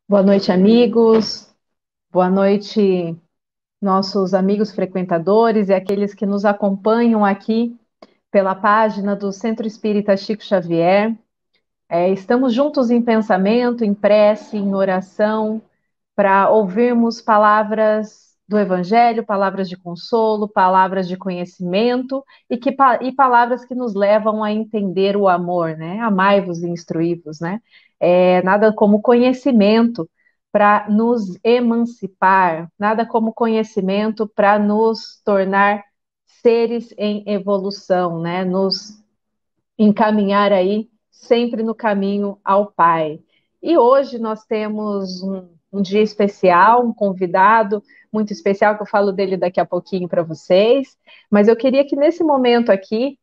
Boa noite, amigos. Boa noite, nossos amigos frequentadores e aqueles que nos acompanham aqui pela página do Centro Espírita Chico Xavier. Estamos juntos em pensamento, em prece, em oração, para ouvirmos palavras do Evangelho, palavras de consolo, palavras de conhecimento e palavras que nos levam a entender o amor, né? Amai-vos e instruí-vos, né? Nada como conhecimento para nos emancipar, nada como conhecimento para nos tornar seres em evolução, né? Nos encaminhar aí sempre no caminho ao Pai. E hoje nós temos um dia especial, um convidado muito especial, que eu falo dele daqui a pouquinho para vocês, mas eu queria que nesse momento aqui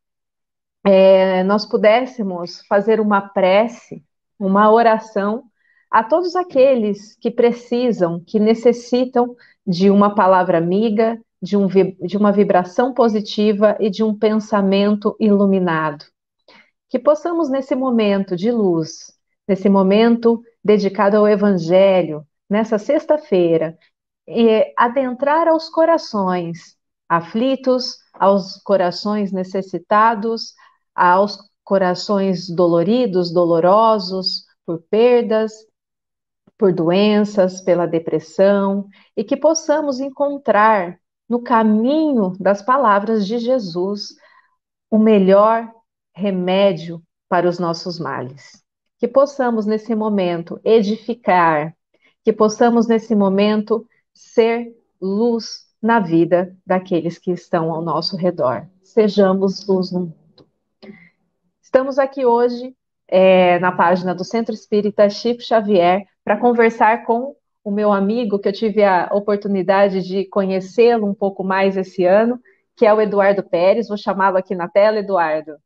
nós pudéssemos fazer uma prece, uma oração a todos aqueles que precisam, que necessitam de uma palavra amiga, de uma vibração positiva e de um pensamento iluminado. Que possamos, nesse momento de luz, nesse momento dedicado ao Evangelho, nessa sexta-feira, adentrar aos corações aflitos, aos corações necessitados, aos corações doloridos, dolorosos, por perdas, por doenças, pela depressão, e que possamos encontrar no caminho das palavras de Jesus o melhor remédio para os nossos males. Que possamos, nesse momento, edificar, que possamos, nesse momento, ser luz na vida daqueles que estão ao nosso redor. Sejamos luz no mundo. Estamos aqui hoje, na página do Centro Espírita Chico Xavier, para conversar com o meu amigo, que eu tive a oportunidade de conhecê-lo um pouco mais esse ano, que é o Eduardo Pérez. Vou chamá-lo aqui na tela, Eduardo.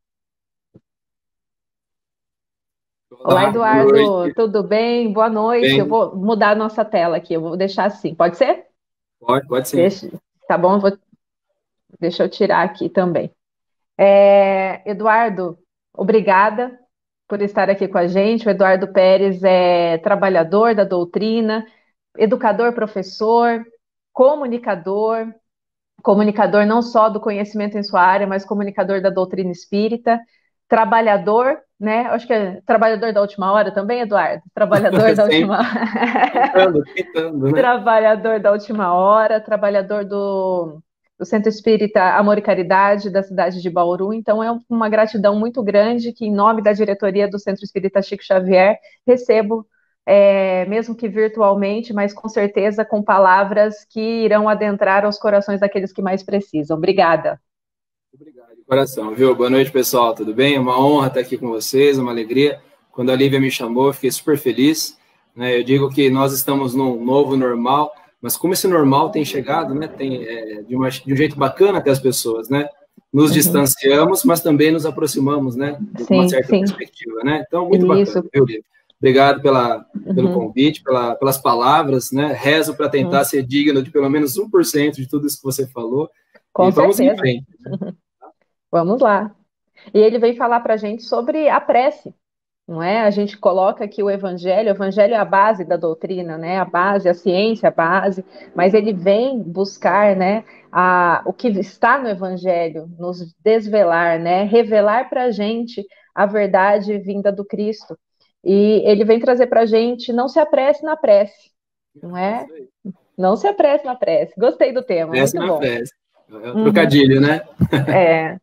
Olá, Olá, boa Eduardo, noite. tudo bem? Boa noite. Eu Bem, vou mudar a nossa tela aqui, eu vou deixar assim. Pode ser? pode sim. Deixa, tá bom? Deixa eu tirar aqui também. Eduardo, obrigada por estar aqui com a gente. O Eduardo Pérez é trabalhador da doutrina, educador, professor, comunicador, comunicador não só do conhecimento em sua área, mas comunicador da doutrina espírita, trabalhador, né? Acho que é trabalhador da última hora também, Eduardo? Trabalhador da última Sempre tentando, né? trabalhador da última hora, trabalhador do Centro Espírita Amor e Caridade da cidade de Bauru. Então, é uma gratidão muito grande que, em nome da diretoria do Centro Espírita Chico Xavier, recebo, mesmo que virtualmente, mas com certeza com palavras que irão adentrar aos corações daqueles que mais precisam. Obrigada. Obrigado de coração, viu? Boa noite, pessoal, tudo bem? É uma honra estar aqui com vocês, uma alegria. Quando a Lívia me chamou, eu fiquei super feliz, né? Eu digo que nós estamos num novo normal, mas como esse normal tem chegado, né? De um jeito bacana até as pessoas, né? Nos distanciamos, mas também nos aproximamos, né? De uma Sim, certa sim. perspectiva, né? Então, muito bacana, Isso. viu, Lívia? Obrigado pelo convite, pelas palavras, né? Rezo para tentar ser digno de pelo menos 1% de tudo isso que você falou. Com E vamos em certeza. frente. Vamos lá. E ele vem falar para a gente sobre a prece, não é? A gente coloca aqui o Evangelho é a base da doutrina, né? A base, a ciência, a base, mas ele vem buscar, né, o que está no Evangelho, nos desvelar, né? Revelar para a gente a verdade vinda do Cristo. E ele vem trazer para a gente, não se apresse na prece, não é? Isso aí. Não se apresse na prece. Gostei do tema, Prece muito na bom. prece. É o Uhum. trocadilho, né? É,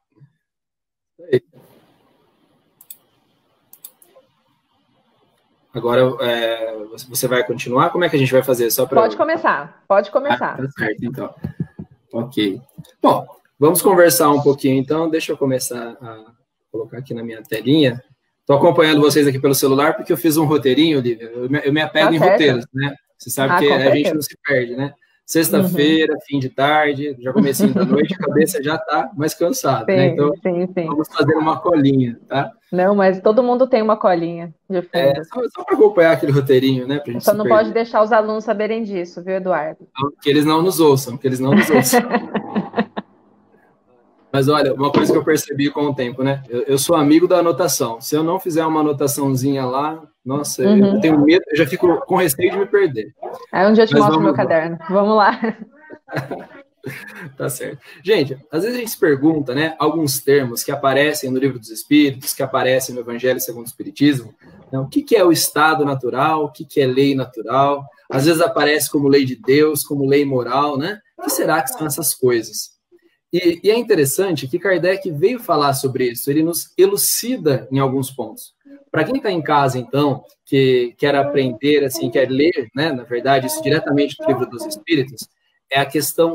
Agora, você vai continuar? Como é que a gente vai fazer? Só para pode começar, pode tá começar. certo, então. Ok. Bom, vamos conversar um pouquinho, então. Deixa eu começar a colocar aqui na minha telinha. Estou acompanhando vocês aqui pelo celular, porque eu fiz um roteirinho, Lívia. Eu me apego Tá em certo. roteiros, né? Você sabe Ah, que com a gente não certeza. se perde, né? Uhum. Sexta-feira, fim de tarde, já comecinho da noite, a cabeça já está mais cansada, né? Então, Sim, sim, sim. vamos fazer uma colinha, tá? Não, mas todo mundo tem uma colinha de fundo. Só para acompanhar aquele roteirinho, né? Para a gente Só se não pode perder. deixar os alunos saberem disso, viu, Eduardo? Que eles não nos ouçam, que eles não nos ouçam. Mas olha, uma coisa que eu percebi com o tempo, né? Eu sou amigo da anotação. Se eu não fizer uma anotaçãozinha lá, Nossa, eu tenho medo, eu já fico com receio de me perder. Aí um dia eu te mostro meu caderno. Vamos lá. Tá certo. Gente, às vezes a gente se pergunta, né, alguns termos que aparecem no Livro dos Espíritos, que aparecem no Evangelho segundo o Espiritismo, né, o que é o estado natural, o que é lei natural, às vezes aparece como lei de Deus, como lei moral, né? O que será que são essas coisas? E é interessante que Kardec veio falar sobre isso, ele nos elucida em alguns pontos. Para quem está em casa, então, que quer aprender, assim, quer ler, né, na verdade, isso diretamente do Livro dos Espíritos, é a questão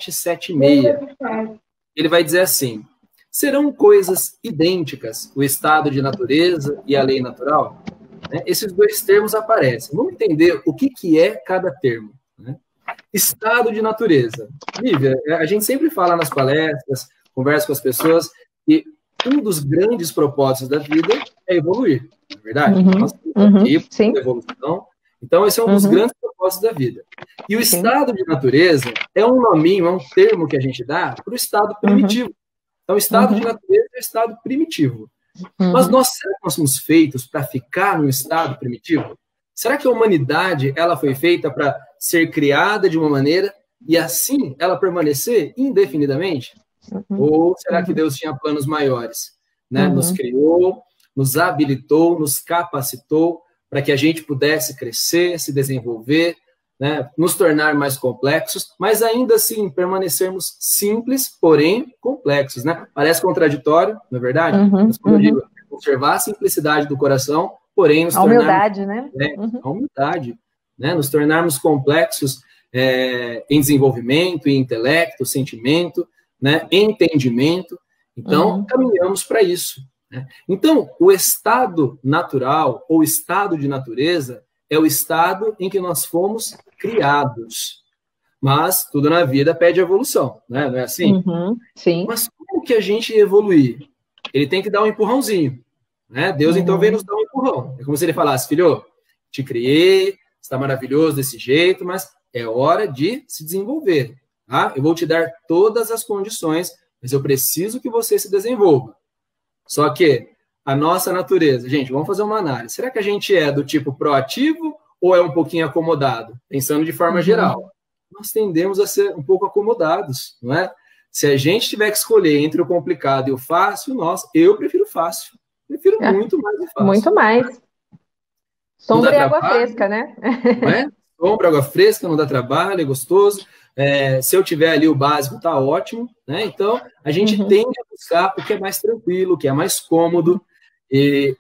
776. Ele vai dizer assim: serão coisas idênticas o estado de natureza e a lei natural? Né? Esses dois termos aparecem. Vamos entender o que é cada termo. Né? Estado de natureza. Lívia, a gente sempre fala nas palestras, conversa com as pessoas, que um dos grandes propósitos da vida é evoluir, não é verdade? Nós estamos aqui por evolução. Então, esse é um dos grandes propósitos da vida. E o estado de natureza é um nominho, é um termo que a gente dá para o estado primitivo. Então, o estado de natureza é o estado primitivo. Mas será que nós somos feitos para ficar no estado primitivo? Será que a humanidade ela foi feita para ser criada de uma maneira e assim ela permanecer indefinidamente? Ou será que Deus tinha planos maiores? Né? Nos criou, nos habilitou, nos capacitou para que a gente pudesse crescer, se desenvolver, né? Nos tornar mais complexos, mas ainda assim permanecermos simples, porém complexos. Né? Parece contraditório, não é verdade? Mas quando eu digo conservar a simplicidade do coração, porém nos a humildade, né? A humildade, né? Nos tornarmos complexos em desenvolvimento, em intelecto, sentimento, né? Entendimento. Então, caminhamos para isso. Né? Então, o estado natural ou estado de natureza é o estado em que nós fomos criados. Mas tudo na vida pede evolução, né? Não é assim? Sim. Mas como que a gente evoluir? Ele tem que dar um empurrãozinho. Né? Deus, então, vem nos dar um empurrão. É como se ele falasse: filho, te criei, está maravilhoso desse jeito, mas é hora de se desenvolver. Tá? Eu vou te dar todas as condições, mas eu preciso que você se desenvolva. Só que a nossa natureza, gente, vamos fazer uma análise. Será que a gente é do tipo proativo ou é um pouquinho acomodado? Pensando de forma geral. Nós tendemos a ser um pouco acomodados, não é? Se a gente tiver que escolher entre o complicado e o fácil, eu prefiro fácil. Prefiro muito mais o fácil. Muito mais. Sombra e água fresca, né? Não é? Sombra, água fresca, não dá trabalho, é gostoso. Se eu tiver ali o básico, tá ótimo, né? Então, a gente tende a buscar o que é mais tranquilo, o que é mais cômodo, e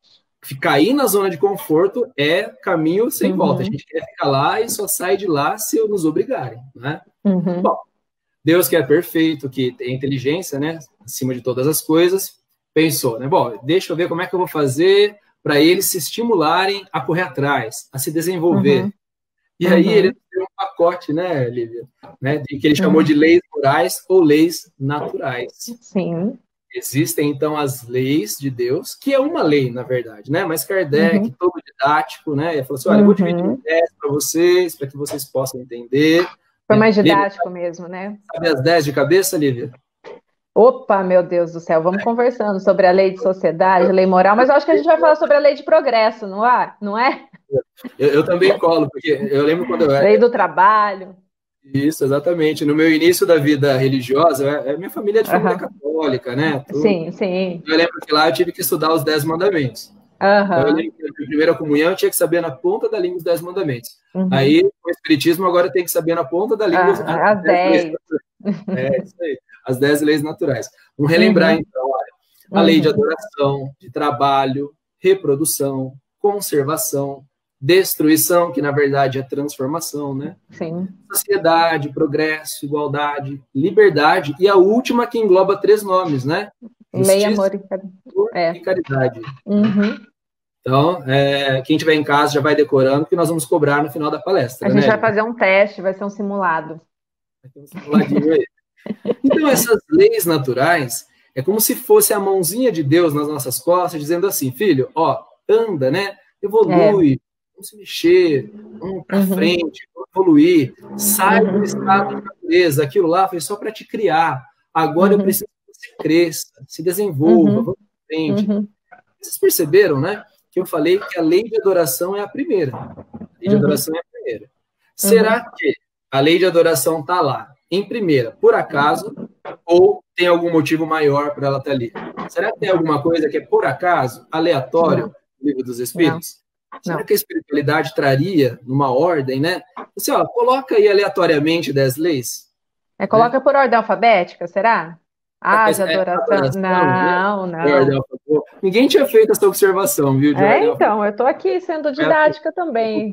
cair na zona de conforto é caminho sem volta. A gente quer ficar lá e só sai de lá se nos obrigarem, né? Bom, Deus que é perfeito, que tem inteligência, né? Acima de todas as coisas, pensou, né? Bom, deixa eu ver como é que eu vou fazer para eles se estimularem a correr atrás, a se desenvolver. E aí ele deu um pacote, né, Lívia? Né, que ele chamou de leis morais ou leis naturais. Sim. Existem, então, as leis de Deus, que é uma lei, na verdade, né? Mas Kardec, todo didático, né? Ele falou assim: olha, eu vou dividir em 10 para que vocês possam entender. Foi mais didático mesmo, né? Sabe as 10 de cabeça, Lívia? Opa, meu Deus do céu, vamos conversando sobre a lei de sociedade, lei moral, mas eu acho que a gente vai falar sobre a lei de progresso, não é? Não é? Eu também colo, porque eu lembro quando eu era... Lei do trabalho. Isso, exatamente. No meu início da vida religiosa, minha família é de família católica, né? Sim, sim. Eu lembro que lá eu tive que estudar os 10 mandamentos. Então, eu lembro que na primeira comunhão eu tinha que saber na ponta da língua os 10 mandamentos. Aí, com o Espiritismo, agora tem que saber na ponta da língua as 10. Isso aí. As 10 leis naturais. Vamos relembrar, então, olha, a lei de adoração, de trabalho, reprodução, conservação, destruição, que na verdade é transformação, né? Sim. Sociedade, progresso, igualdade, liberdade, e a última que engloba 3 nomes, né? Lei, amor e caridade. Então, quem estiver em casa já vai decorando, que nós vamos cobrar no final da palestra. A gente vai fazer um teste, vai ser um simulado. Vai ter um simuladinho aí. Então, essas leis naturais é como se fosse a mãozinha de Deus nas nossas costas, dizendo assim: filho, ó, anda, né? Evolui, vamos se mexer, vamos para frente, vamos evoluir, sai do estado de natureza, aquilo lá foi só para te criar, agora eu preciso que você cresça, se desenvolva, vamos para frente. Vocês perceberam, né? que eu falei que a lei de adoração é a primeira. A lei de adoração é a primeira. Será que a lei de adoração está lá, em primeira, por acaso, ou tem algum motivo maior para ela estar ali? Será que tem alguma coisa que é por acaso, aleatório, no livro dos Espíritos? Será que a espiritualidade traria numa ordem, né? Assim, ó, coloca aí aleatoriamente 10 leis. Coloca por ordem alfabética, será? De adoração. Não. Ninguém tinha feito essa observação, viu? Então, eu estou aqui sendo didática também.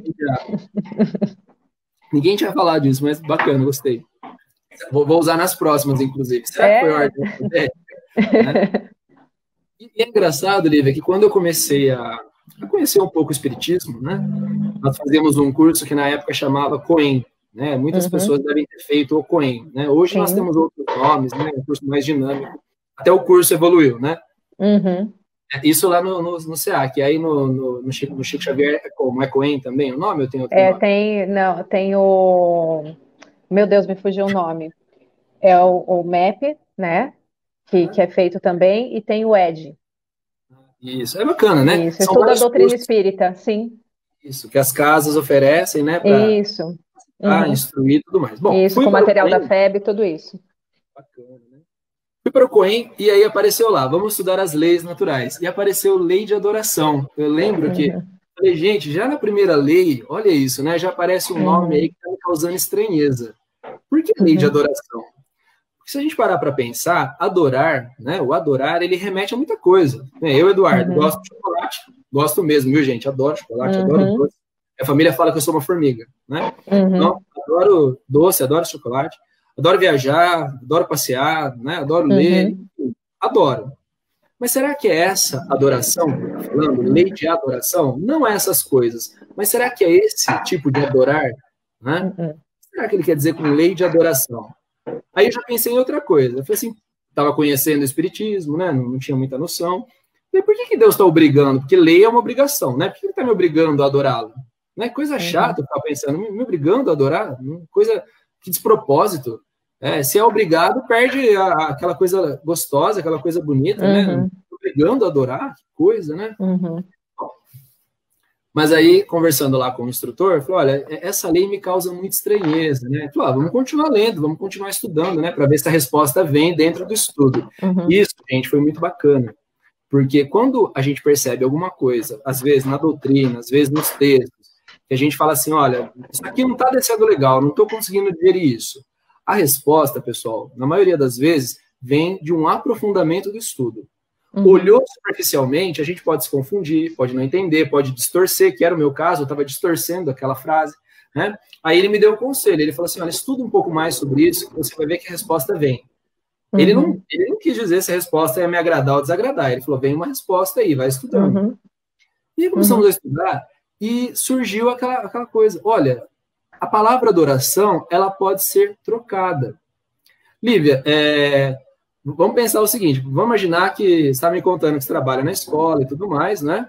Ninguém tinha falado disso, mas bacana, gostei. Vou usar nas próximas, inclusive. Será que foi ordem alfabética? Né? E é engraçado, Lívia, que quando eu comecei a conhecer um pouco o Espiritismo, né? Nós fazíamos um curso que na época chamava Coen, né? Muitas pessoas devem ter feito o Coen, né? Hoje nós temos outros nomes, né? Um curso mais dinâmico. Até o curso evoluiu, né? Isso lá no SEAC. Aí no Chico Xavier é como? É Coen também o nome? Eu tenho outro nome? Tem o... Meu Deus, me fugiu o nome. É o MEP, né? Que é feito também, e tem o ED. Isso, é bacana, né? Isso, estuda a doutrina espírita, sim. Isso, que as casas oferecem, né? Para instruir e tudo mais. Bom, isso, com material da FEB, tudo isso. Bacana, né? Fui para o Coen e aí apareceu lá, vamos estudar as leis naturais. E apareceu lei de adoração. Eu lembro que, falei, gente, já na primeira lei, olha isso, né? Já aparece um nome aí que está me causando estranheza. Por que lei de adoração? Porque se a gente parar para pensar, adorar, né? O adorar, ele remete a muita coisa. Eu, Eduardo, gosto de chocolate, gosto mesmo, viu, gente? Adoro chocolate, adoro doce. Minha família fala que eu sou uma formiga, né? Então, adoro doce, adoro chocolate, adoro viajar, adoro passear, né? Adoro ler, adoro. Mas será que é essa adoração que eu estou falando? Lei de adoração? Não é essas coisas. Mas será que é esse tipo de adorar? Né? Será que ele quer dizer com lei de adoração? Aí eu já pensei em outra coisa. Eu falei assim, estava conhecendo o Espiritismo, né? Não tinha muita noção. Falei, por que Deus está obrigando? Porque lei é uma obrigação, né? Por que ele está me obrigando a adorá-lo? Né? Coisa chata, eu estava pensando, me obrigando a adorar? Coisa que despropósito. Se é obrigado, perde aquela coisa gostosa, aquela coisa bonita, né? Obrigando a adorar, que coisa, né? Mas aí, conversando lá com o instrutor, falou, olha, essa lei me causa muita estranheza, né? Falou, vamos continuar lendo, vamos continuar estudando, né? Para ver se a resposta vem dentro do estudo. Isso, gente, foi muito bacana. Porque quando a gente percebe alguma coisa, às vezes na doutrina, às vezes nos textos, que a gente fala assim, olha, isso aqui não está descendo legal, não estou conseguindo digerir isso. A resposta, pessoal, na maioria das vezes, vem de um aprofundamento do estudo. Olhou superficialmente, a gente pode se confundir, pode não entender, pode distorcer, que era o meu caso, eu estava distorcendo aquela frase, né? Aí ele me deu um conselho, ele falou assim, olha, estuda um pouco mais sobre isso, que você vai ver que a resposta vem. Ele não quis dizer se a resposta ia me agradar ou desagradar, ele falou, vem uma resposta aí, vai estudando. E aí começamos a estudar, e surgiu aquela coisa, olha, a palavra adoração, ela pode ser trocada. Lívia, vamos pensar o seguinte, vamos imaginar que você está me contando que você trabalha na escola e tudo mais, né?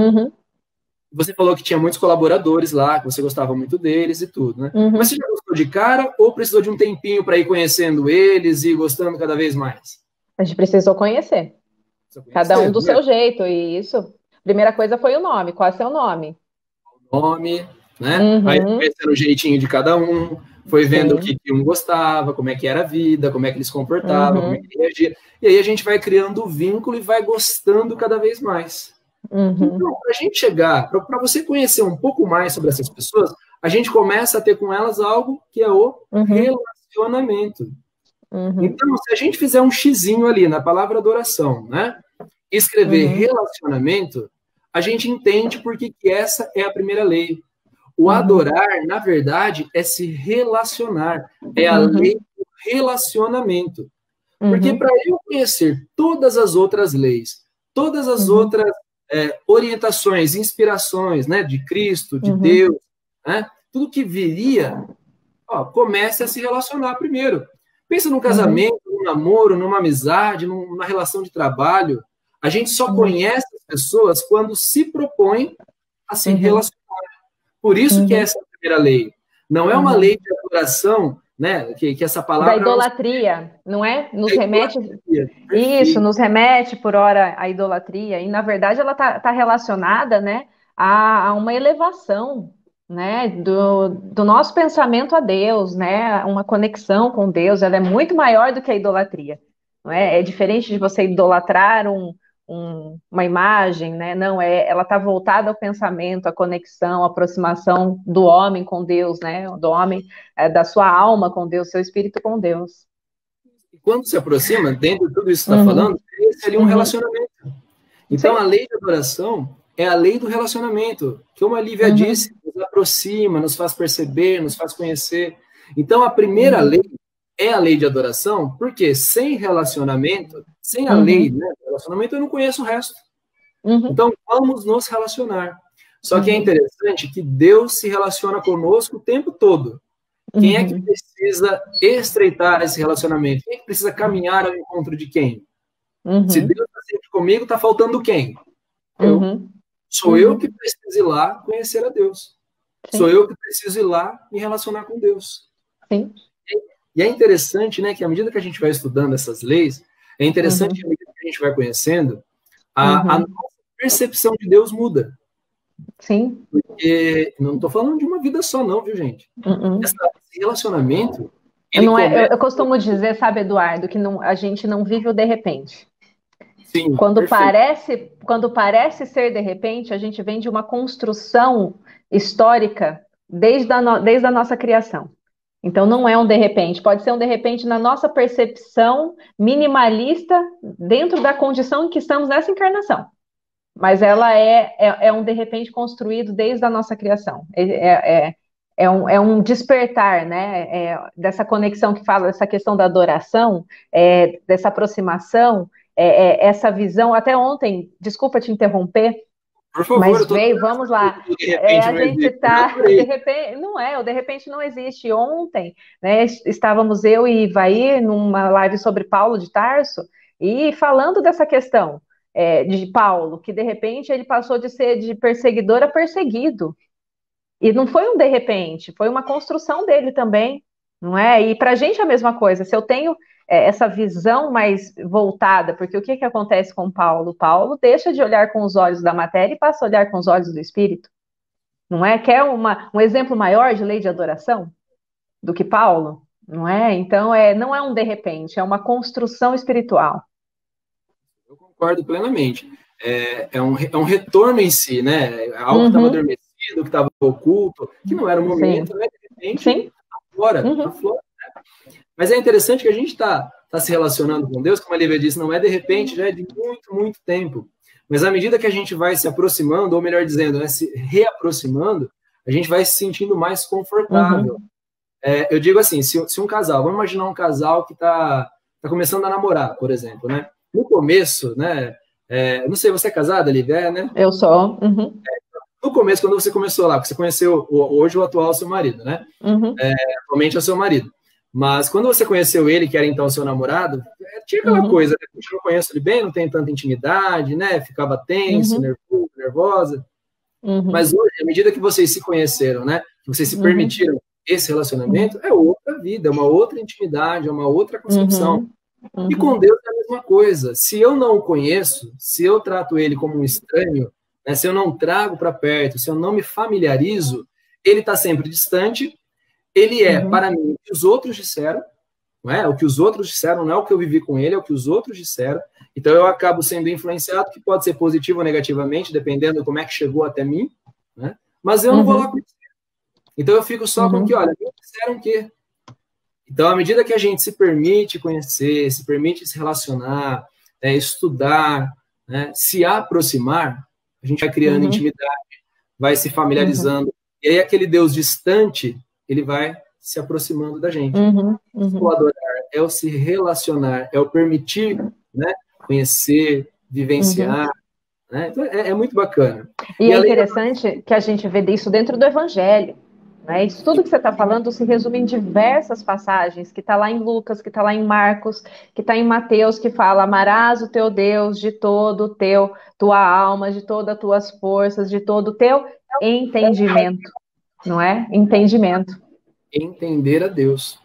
Você falou que tinha muitos colaboradores lá, que você gostava muito deles e tudo, né? Mas você já gostou de cara ou precisou de um tempinho para ir conhecendo eles e gostando cada vez mais? A gente precisou conhecer. Cada um do seu jeito, e isso. A primeira coisa foi o nome. Qual é o seu nome? O nome, né? Aí conhecendo o jeitinho de cada um, foi vendo o que um gostava, como é que era a vida, como é que eles se comportavam, como é que ele reagia. E aí a gente vai criando o vínculo e vai gostando cada vez mais. Então, para a gente chegar, para você conhecer um pouco mais sobre essas pessoas, a gente começa a ter com elas algo que é o relacionamento. Então, se a gente fizer um xizinho ali na palavra adoração, né? Escrever relacionamento, a gente entende por que essa é a primeira lei. O adorar, na verdade, é se relacionar. É a lei do relacionamento. Porque para eu conhecer todas as outras leis, todas as outras orientações, inspirações, né, de Cristo, de Deus, né, tudo que viria, comece a se relacionar primeiro. Pensa num casamento, num namoro, numa amizade, numa relação de trabalho. A gente só conhece as pessoas quando se propõe a se relacionar. Por isso que essa é a primeira lei. Não é uma lei de adoração né? Que essa Da palavra... idolatria, não é? Nos remete... Perfeito. Isso, nos remete, por hora, à idolatria. E, na verdade, ela está relacionada, né, a uma elevação, né, do nosso pensamento a Deus, né? Uma conexão com Deus. Ela é muito maior do que a idolatria. Não é? É diferente de você idolatrar uma imagem, né? Não, ela está voltada ao pensamento, à conexão, à aproximação do homem com Deus, né? Do homem, da sua alma com Deus, seu espírito com Deus. E quando se aproxima, dentro de tudo isso que está Uhum. falando, esse ali um relacionamento. Então, Sim. a lei da adoração é a lei do relacionamento, que, como a Lívia disse, nos aproxima, nos faz perceber, nos faz conhecer. Então, a primeira lei é a lei de adoração, porque sem relacionamento, sem a lei, né, do relacionamento, eu não conheço o resto. Então, vamos nos relacionar. Só que é interessante que Deus se relaciona conosco o tempo todo. Quem é que precisa estreitar esse relacionamento? Quem é que precisa caminhar ao encontro de quem? Se Deus está sempre comigo, está faltando quem? Eu. Sou eu que preciso ir lá conhecer a Deus. Sim. Sou eu que preciso ir lá me relacionar com Deus. Sim. E é interessante, né, que à medida que a gente vai estudando essas leis, é interessante que à medida que a gente vai conhecendo, a nossa percepção de Deus muda. Sim. Porque não estou falando de uma vida só, não, viu, gente? Esse relacionamento... Eu costumo dizer, sabe, Eduardo, que a gente não vive o de repente. Sim, quando parece ser de repente, a gente vem de uma construção histórica desde a nossa criação. Então, não é um de repente. Pode ser um de repente na nossa percepção minimalista dentro da condição em que estamos nessa encarnação. Mas ela é um de repente construído desde a nossa criação. É um despertar, né? Dessa conexão que fala, dessa questão da adoração, dessa aproximação, essa visão. Até ontem, desculpa te interromper, por favor, mas veio, vamos lá. A gente está, de repente, o de repente não existe. Ontem, né, estávamos eu e Ivaí numa live sobre Paulo de Tarso e falando dessa questão de Paulo, que de repente ele passou de ser de perseguidor a perseguido. E não foi um de repente, foi uma construção dele também, não é? E para a gente é a mesma coisa. Se eu tenho essa visão mais voltada, porque o que acontece com Paulo? Paulo deixa de olhar com os olhos da matéria e passa a olhar com os olhos do espírito, não é? Quer um exemplo maior de lei de adoração do que Paulo, não é? Então, não é um de repente, é uma construção espiritual. Eu concordo plenamente. É um retorno em si, né? Algo que estava adormecido, que estava oculto, que não era o momento, né? De repente, aflora, aflora, né? Mas é interessante que a gente está se relacionando com Deus, como a Lívia disse, não é de repente, já é de muito, muito tempo. Mas à medida que a gente vai se aproximando, ou melhor dizendo, né, se reaproximando, a gente vai se sentindo mais confortável. Eu digo assim, se um casal, vamos imaginar um casal que está começando a namorar, por exemplo, né? No começo, né? Não sei, você é casada, Lívia, né? Eu sou. No começo, quando você começou lá, que você conheceu hoje o atual seu marido, né? Atualmente é o seu marido. Mas quando você conheceu ele, que era então seu namorado, tinha aquela coisa, né? Eu não conheço ele bem, não tenho tanta intimidade, né? Ficava tenso, nervoso, nervosa. Mas hoje, à medida que vocês se conheceram, né? Que vocês se permitiram esse relacionamento, é outra vida, é uma outra intimidade, é uma outra concepção. E com Deus é a mesma coisa. Se eu não o conheço, se eu trato ele como um estranho, né, se eu não trago para perto, se eu não me familiarizo, ele está sempre distante, ele para mim, o que os outros disseram, não é? O que os outros disseram não é o que eu vivi com ele, é o que os outros disseram. Então eu acabo sendo influenciado, que pode ser positivo ou negativamente, dependendo de como é que chegou até mim, né? Mas eu não vou lá conhecer. Então eu fico só com que, olha, me disseram que... Então, à medida que a gente se permite conhecer, se permite se relacionar, estudar, né, se aproximar, a gente vai criando intimidade, vai se familiarizando. E aí aquele Deus distante, ele vai se aproximando da gente. O adorar é o se relacionar, é o permitir, né, conhecer, vivenciar. Né? Então, é muito bacana. E é interessante que a gente vê isso dentro do Evangelho. Né? Isso tudo que você está falando se resume em diversas passagens, que está lá em Lucas, que está lá em Marcos, que está em Mateus, que fala: amarás o teu Deus de todo o tua alma, de todas as tuas forças, de todo o teu entendimento, não é? Entendimento. Entender a Deus.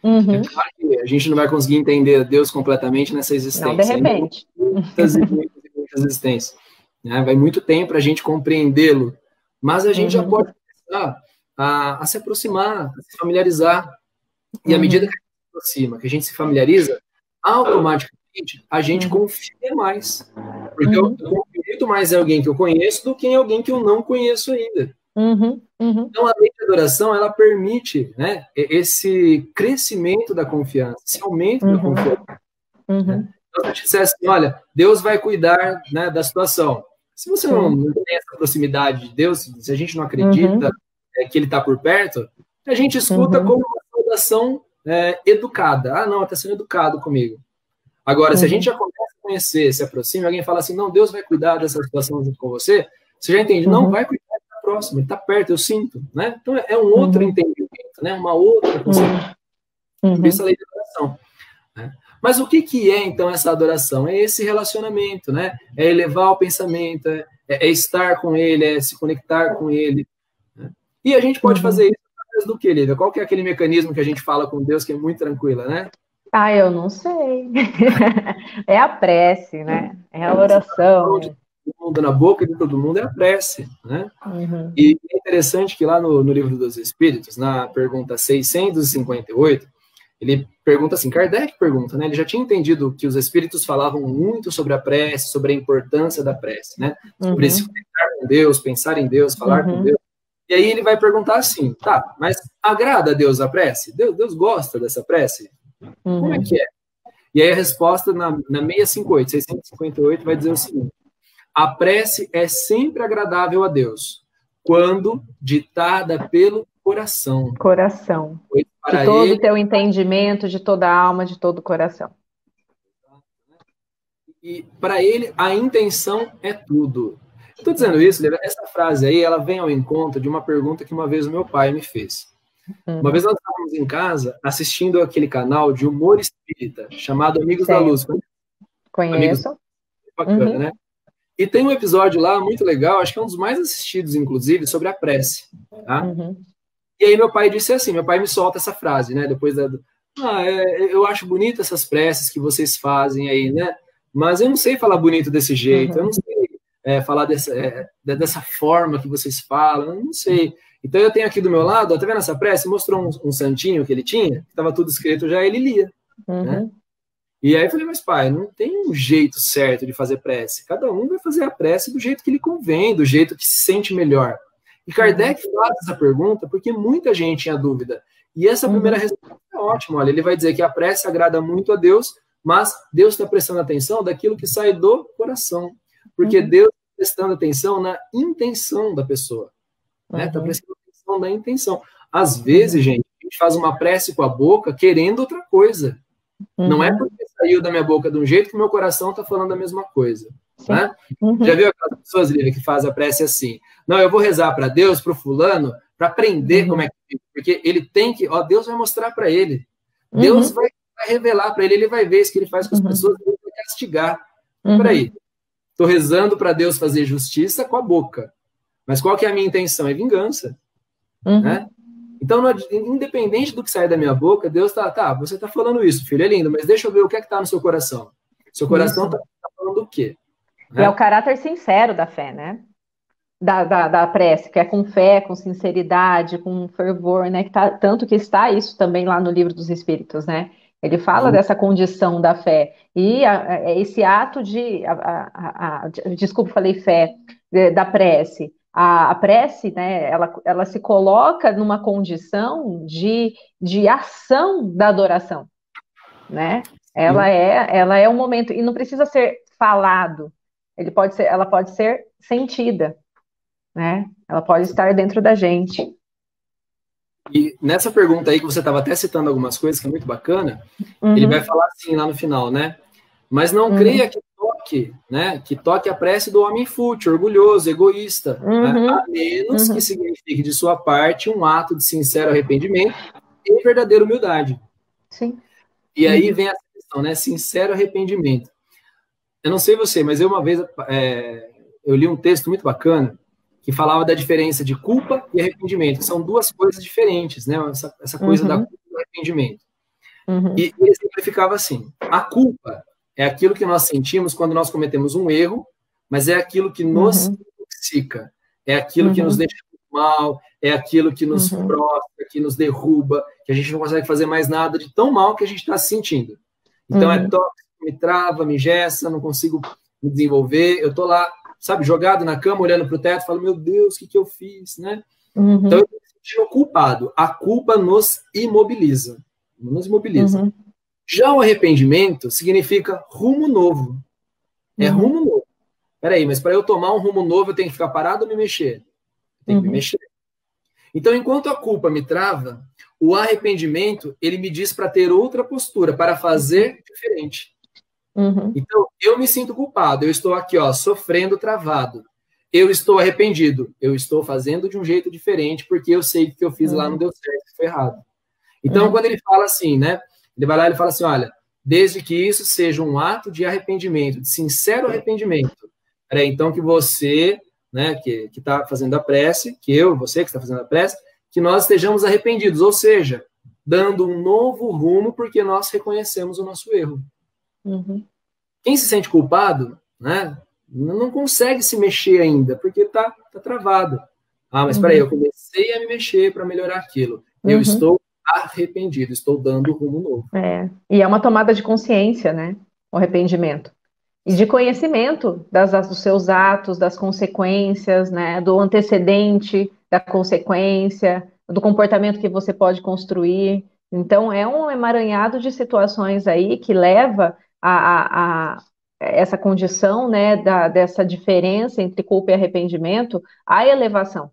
Uhum. É claro que a gente não vai conseguir entender Deus completamente nessa existência. Não, de repente. Muitas e muitas existências. Né? Vai muito tempo para a gente compreendê-lo, mas a gente já pode começar a se aproximar, a se familiarizar. E à medida que a gente se aproxima, que a gente se familiariza, automaticamente a gente confia mais. Porque eu confio muito mais em alguém que eu conheço do que em alguém que eu não conheço ainda. Então, a lei de adoração, ela permite, né, esse crescimento da confiança, esse aumento da confiança. Né? Então, se a gente dissesse assim, olha, Deus vai cuidar, né, da situação. Se você não tem essa proximidade de Deus, se a gente não acredita que Ele está por perto, a gente escuta como uma saudação educada. Ah, não, está sendo educado comigo. Agora, se a gente já começa a conhecer, se aproxima, alguém fala assim, não, Deus vai cuidar dessa situação junto com você, você já entende, não, vai cuidar, ele está próximo, ele está perto, eu sinto. Né? Então, é um outro entendimento, né? Uma outra concepção. Por isso a lei de adoração. Né? Mas o que é, então, essa adoração? É esse relacionamento, né? É elevar o pensamento, é estar com ele, é se conectar com ele. Né? E a gente pode fazer isso através do que, Lívia? Qual que é aquele mecanismo que a gente fala com Deus que é muito tranquila, né? Ah, eu não sei. É a prece, né? É a oração. De todo mundo, na boca de todo mundo é a prece, né? E é interessante que lá no Livro dos Espíritos, na pergunta 658, ele pergunta assim, Kardec pergunta, né? Ele já tinha entendido que os espíritos falavam muito sobre a prece, sobre a importância da prece, né? Sobre se conectar com Deus, pensar em Deus, falar com Deus. E aí ele vai perguntar assim, tá, mas agrada a Deus a prece? Deus gosta dessa prece? Como é que é? E aí a resposta na 658 vai dizer o seguinte, a prece é sempre agradável a Deus, quando ditada pelo coração. Coração. De todo o teu entendimento, de toda a alma, de todo o coração. E para ele, a intenção é tudo. Estou dizendo isso, essa frase aí, ela vem ao encontro de uma pergunta que uma vez o meu pai me fez. Uma vez nós estávamos em casa assistindo aquele canal de humor espírita, chamado Amigos da Luz. Conheço. Amigos, bacana, né? E tem um episódio lá muito legal, acho que é um dos mais assistidos, inclusive, sobre a prece. Tá? E aí meu pai disse assim, meu pai me solta essa frase, né? Depois eu acho bonito essas preces que vocês fazem aí, né? Mas eu não sei falar bonito desse jeito, eu não sei falar dessa forma que vocês falam, eu não sei. Então eu tenho aqui do meu lado, tá vendo essa prece? Mostrou um santinho que ele tinha, que estava tudo escrito já, ele lia. Né? E aí eu falei, mas pai, não tem um jeito certo de fazer prece. Cada um vai fazer a prece do jeito que lhe convém, do jeito que se sente melhor. E Kardec faz essa pergunta porque muita gente tinha dúvida. E essa primeira resposta é ótima. Olha, ele vai dizer que a prece agrada muito a Deus, mas Deus está prestando atenção daquilo que sai do coração. Porque Deus está prestando atenção na intenção da pessoa. Está prestando atenção na intenção. Às vezes, gente, a gente faz uma prece com a boca querendo outra coisa. Não é porque saiu da minha boca de um jeito que o meu coração está falando a mesma coisa. Né? Já viu aquelas pessoas, Lívia, que fazem a prece assim? Não, eu vou rezar para Deus, para o fulano, para aprender como é que fica. Porque ele tem que... Deus vai mostrar para ele. Deus vai revelar para ele. Ele vai ver isso que ele faz com as pessoas. Ele vai castigar. Peraí. Estou rezando para Deus fazer justiça com a boca. Mas qual que é a minha intenção? É vingança. Né? Então, independente do que sair da minha boca, Deus você está falando isso, filho, é lindo, mas deixa eu ver o que é que está no seu coração. Seu coração está falando o quê? Né? É o caráter sincero da fé, né? Da prece, que é com fé, com sinceridade, com fervor, né? Tanto que está isso também lá no Livro dos Espíritos, né? Ele fala dessa condição da fé. E esse ato desculpa, falei fé, da prece. A prece, né, ela se coloca numa condição de ação da adoração, né? Ela é um momento, e não precisa ser falado, ela pode ser sentida, né? Ela pode estar dentro da gente. E nessa pergunta aí, que você estava até citando algumas coisas, que é muito bacana, ele vai falar assim lá no final, né? Mas não creia que toque a prece do homem fútil, orgulhoso, egoísta, né? A menos que signifique de sua parte um ato de sincero arrependimento e verdadeira humildade. Sim. E aí vem essa questão, né? Sincero arrependimento. Eu não sei você, mas eu uma vez eu li um texto muito bacana que falava da diferença de culpa e arrependimento, que são duas coisas diferentes, né? Essa coisa da culpa e do arrependimento. Uhum. E ele simplificava assim: a culpa é aquilo que nós sentimos quando nós cometemos um erro, mas é aquilo que nos intoxica, é aquilo que nos deixa mal, é aquilo que nos prostra, que nos derruba, que a gente não consegue fazer mais nada de tão mal que a gente está se sentindo. Então é tóxico, me trava, me engessa, não consigo me desenvolver, eu tô lá, sabe, jogado na cama, olhando para o teto, falo, meu Deus, o que eu fiz, né? Então eu estou me sentindo culpado. A culpa nos imobiliza. Nos imobiliza. Já o arrependimento significa rumo novo. É rumo novo. Peraí, mas para eu tomar um rumo novo, eu tenho que ficar parado ou me mexer? Eu tenho que me mexer. Então, enquanto a culpa me trava, o arrependimento, ele me diz para ter outra postura, para fazer diferente. Então, eu me sinto culpado, eu estou aqui, ó, sofrendo, travado. Eu estou arrependido, eu estou fazendo de um jeito diferente, porque eu sei que o que eu fiz lá não deu certo, foi errado. Então, quando ele fala assim, né, ele vai lá e fala assim, olha, desde que isso seja um ato de arrependimento, de sincero arrependimento, então que você, né, que está fazendo a prece, você que está fazendo a prece, que nós estejamos arrependidos, ou seja, dando um novo rumo porque nós reconhecemos o nosso erro. Quem se sente culpado, né, não consegue se mexer ainda, porque está travado. Ah, mas peraí, eu comecei a me mexer para melhorar aquilo. Eu estou arrependido, estou dando rumo novo. E é uma tomada de consciência, né? O arrependimento. E de conhecimento dos seus atos, das consequências, né? Do antecedente, da consequência, do comportamento que você pode construir. Então, é um emaranhado de situações aí que leva a essa condição, né? Dessa diferença entre culpa e arrependimento à elevação.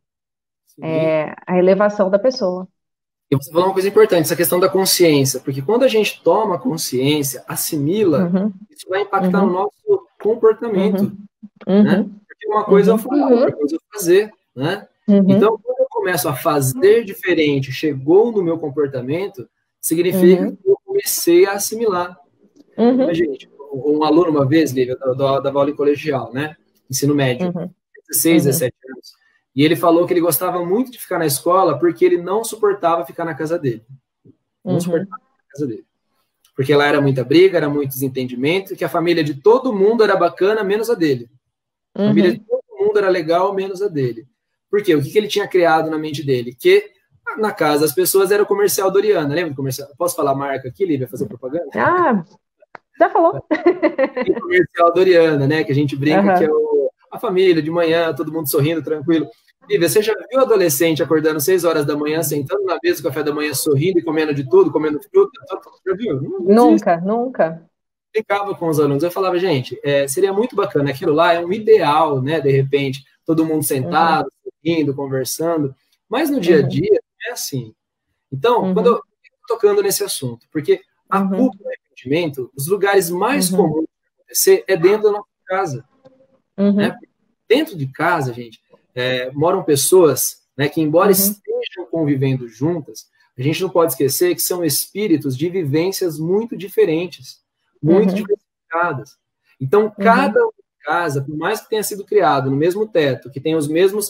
A elevação da pessoa. E você falou uma coisa importante, essa questão da consciência, porque quando a gente toma consciência, assimila, isso vai impactar no nosso comportamento, né? Porque uma coisa é eu falar, outra coisa é eu fazer, né? Então, quando eu começo a fazer diferente, chegou no meu comportamento, significa que eu comecei a assimilar. Mas, gente, um aluno uma vez, Lívia, dava aula em colegial, né? Ensino médio, 16, 17 anos. E ele falou que ele gostava muito de ficar na escola porque ele não suportava ficar na casa dele. Não suportava ficar na casa dele. Porque lá era muita briga, era muito desentendimento, que a família de todo mundo era bacana, menos a dele. A família de todo mundo era legal, menos a dele. Por quê? O que ele tinha criado na mente dele? Que na casa das pessoas era o comercial Doriana. Lembra do comercial? Posso falar a marca aqui, Lívia, fazer propaganda? Ah, já falou. O comercial Doriana, né? Que a gente brinca que é a família de manhã, todo mundo sorrindo, tranquilo. Lívia, você já viu adolescente acordando 6 horas da manhã, sentando na mesa do café da manhã, sorrindo e comendo de tudo, comendo fruta? Já viu? Nunca. Ficava com os alunos, eu falava, gente, seria muito bacana, aquilo lá é um ideal, né, de repente, todo mundo sentado, sorrindo, conversando, mas no dia a dia não é assim. Então, quando eu estou tocando nesse assunto, porque a culpa e o arrependimento, os lugares mais comuns de acontecer é dentro da nossa casa. Né? Dentro de casa, gente, moram pessoas, né, que embora estejam convivendo juntas, a gente não pode esquecer que são espíritos de vivências muito diferentes, muito diversificadas. Então, cada casa, por mais que tenha sido criado no mesmo teto, que tenha as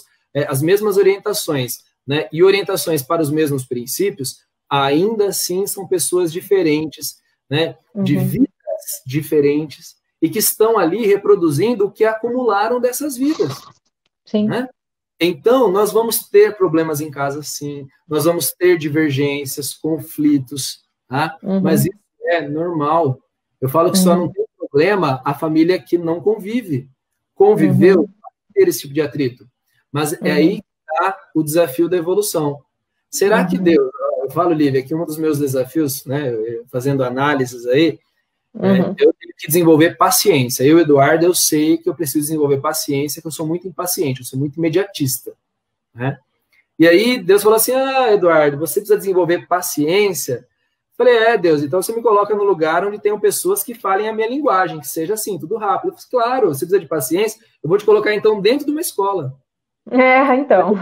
mesmas orientações, né, e orientações para os mesmos princípios, ainda assim são pessoas diferentes, né, de vidas diferentes, e que estão ali reproduzindo o que acumularam dessas vidas. Sim. Né? Então, nós vamos ter problemas em casa, sim, nós vamos ter divergências, conflitos, tá? Mas isso é normal. Eu falo que só não tem problema a família que não convive. Conviveu, ter esse tipo de atrito. Mas é aí que está o desafio da evolução. Será que Deus, eu falo, Lívia, que um dos meus desafios, né, fazendo análises aí, eu tenho que desenvolver paciência. Eu, Eduardo, eu sei que eu preciso desenvolver paciência, que eu sou muito impaciente, eu sou muito imediatista. Né? E aí Deus falou assim, Eduardo, você precisa desenvolver paciência. Eu falei, Deus, então você me coloca no lugar onde tenham pessoas que falem a minha linguagem, que seja assim, tudo rápido. Eu falei, claro, você precisa de paciência, eu vou te colocar então dentro de uma escola. Então.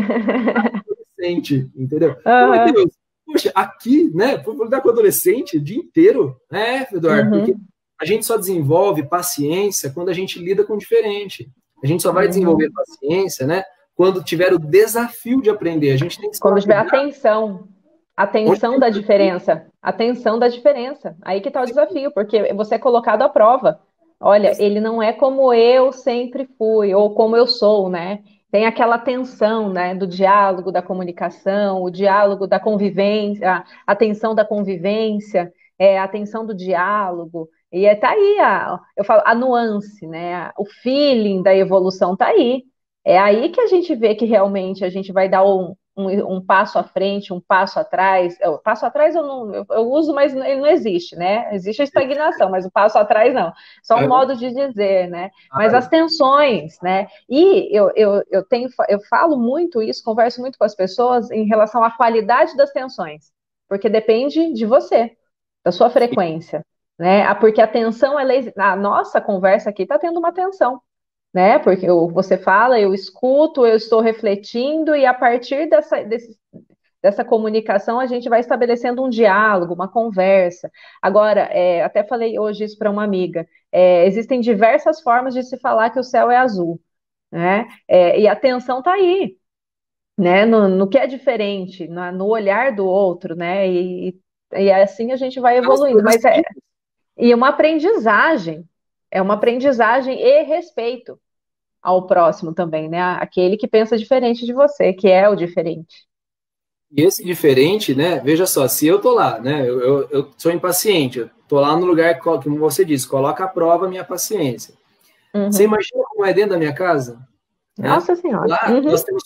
Adolescente, entendeu? Falei, Deus, poxa, aqui, né, vou lidar com adolescente o dia inteiro, né, Eduardo? Porque a gente só desenvolve paciência quando a gente lida com o diferente. A gente só vai desenvolver paciência, né, quando tiver o desafio de aprender. A gente tem que quando tiver atenção Atenção da diferença. Atenção da diferença. Aí que está o desafio, porque você é colocado à prova. Olha, ele não é como eu sempre fui, ou como eu sou, né? Tem aquela tensão, né, do diálogo, da comunicação, o diálogo da convivência, a tensão da convivência, a tensão do diálogo. E tá aí, eu falo, a nuance, né? O feeling da evolução tá aí. É aí que a gente vê que realmente a gente vai dar um passo à frente, um passo atrás. O passo atrás eu uso, mas ele não existe, né? Existe a estagnação, mas o passo atrás não. Só um modo de dizer, né? Mas as tensões, né? E eu falo muito isso, converso muito com as pessoas em relação à qualidade das tensões, porque depende de você, da sua frequência, né? Porque a tensão, a nossa conversa aqui está tendo uma tensão, né? Porque você fala, eu escuto, eu estou refletindo, e a partir dessa comunicação a gente vai estabelecendo um diálogo, uma conversa. Agora, até falei hoje isso para uma amiga, existem diversas formas de se falar que o céu é azul, né? E a tensão está aí, né? No que é diferente, no olhar do outro, né? E assim a gente vai evoluindo, e uma aprendizagem e respeito ao próximo também, né? Aquele que pensa diferente de você, que é o diferente. E esse diferente, né? Veja só, se eu tô lá, né? Eu sou impaciente, eu tô lá no lugar que, como você disse, coloca à prova a minha paciência. Você imagina como é dentro da minha casa? Nossa Senhora. Lá nós temos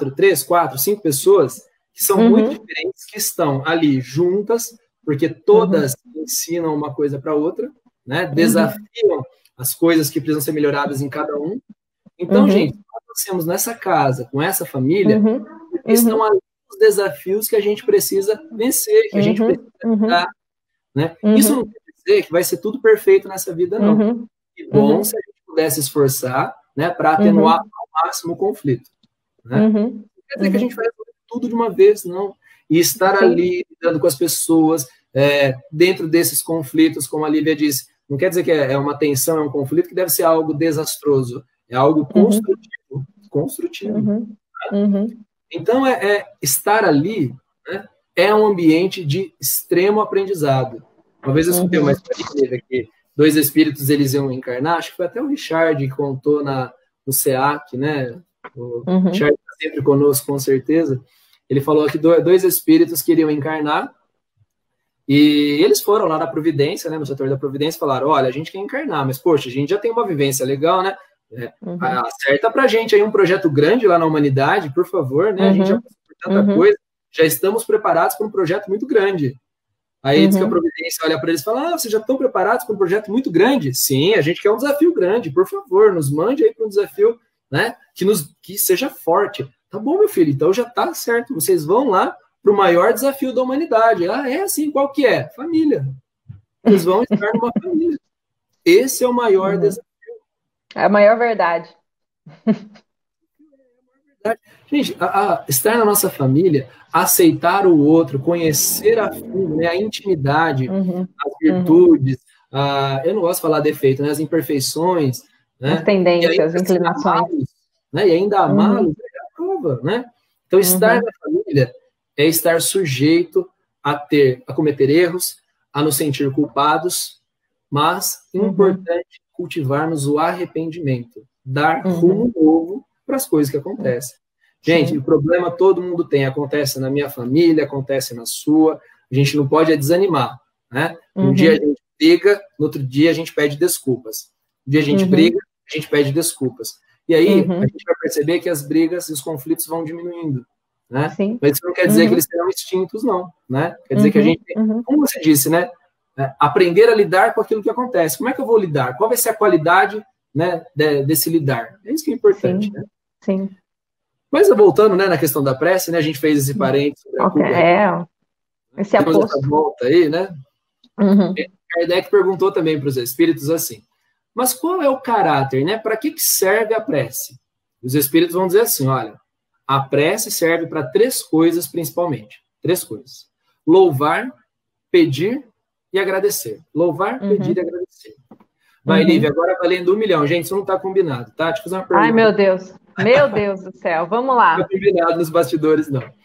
5 pessoas que são muito diferentes, que estão ali juntas, porque todas ensinam uma coisa para outra, né? Desafiam as coisas que precisam ser melhoradas em cada um. Então, gente, nós temos nessa casa, com essa família, estão ali os desafios que a gente precisa vencer, que a gente precisa lidar, né? Isso não quer dizer que vai ser tudo perfeito nessa vida, não. E bom se a gente pudesse esforçar, né, para atenuar ao máximo o conflito, né? Não quer dizer que a gente vai fazer tudo de uma vez, não. E estar ali, lidando com as pessoas, dentro desses conflitos, como a Lívia disse, não quer dizer que é uma tensão, é um conflito que deve ser algo desastroso, é algo construtivo. Então, estar ali, né, é um ambiente de extremo aprendizado. Uma vez eu escutei uma história que 2 espíritos eles iam encarnar, acho que foi até o Richard que contou no SEAC, né? O Richard está sempre conosco, com certeza. Ele falou que 2 espíritos queriam encarnar, e eles foram lá na Providência, né, no setor da Providência, falaram, olha, a gente quer encarnar, mas, poxa, a gente já tem uma vivência legal, né? Acerta pra gente aí um projeto grande lá na humanidade, por favor, né? A gente já passou por tanta coisa, já estamos preparados para um projeto muito grande. Aí diz que a Providência olha para eles e fala, vocês já estão preparados para um projeto muito grande? Sim, a gente quer um desafio grande, por favor, nos mande aí para um desafio, né, que seja forte. Tá bom, meu filho, então já tá certo, vocês vão lá para o maior desafio da humanidade. É assim, qual que é? Família. Vocês vão estar numa família. Esse é o maior desafio. É a maior verdade. Gente, estar na nossa família, aceitar o outro, conhecer a fundo, né, a intimidade, as virtudes, eu não gosto de falar defeito, né, as imperfeições, né, as tendências, as inclinações. Né, e ainda amá-los é a prova, né? Então, estar na família é estar sujeito a cometer erros, a nos sentir culpados, mas importante cultivarmos o arrependimento, dar rumo novo para as coisas que acontecem. Gente, o problema todo mundo tem, acontece na minha família, acontece na sua, a gente não pode desanimar, né? Um dia a gente briga, no outro dia a gente pede desculpas. Um dia a gente briga, a gente pede desculpas. E aí a gente vai perceber que as brigas e os conflitos vão diminuindo, né? Sim. Mas isso não quer dizer que eles serão extintos, não, né? Quer dizer que a gente tem, como você disse, né? Aprender a lidar com aquilo que acontece. Como é que eu vou lidar? Qual vai ser a qualidade, né, desse lidar? É isso que é importante, né? Sim. Mas voltando, né, na questão da prece, né, a gente fez esse parênteses sobre a culpa. Esse aposto. Essa volta aí, né? Kardec perguntou também para os espíritos assim, mas qual é o caráter, né? Para que serve a prece? Os espíritos vão dizer assim, olha, a prece serve para 3 coisas principalmente. 3 coisas. Louvar, pedir e agradecer. Louvar, pedir e agradecer. Vai, Lívia, agora valendo 1 milhão. Gente, isso não está combinado, tá? Deixa eu fazer uma pergunta. Ai, meu Deus. Meu Deus do céu. Vamos lá. Não está combinado nos bastidores, não.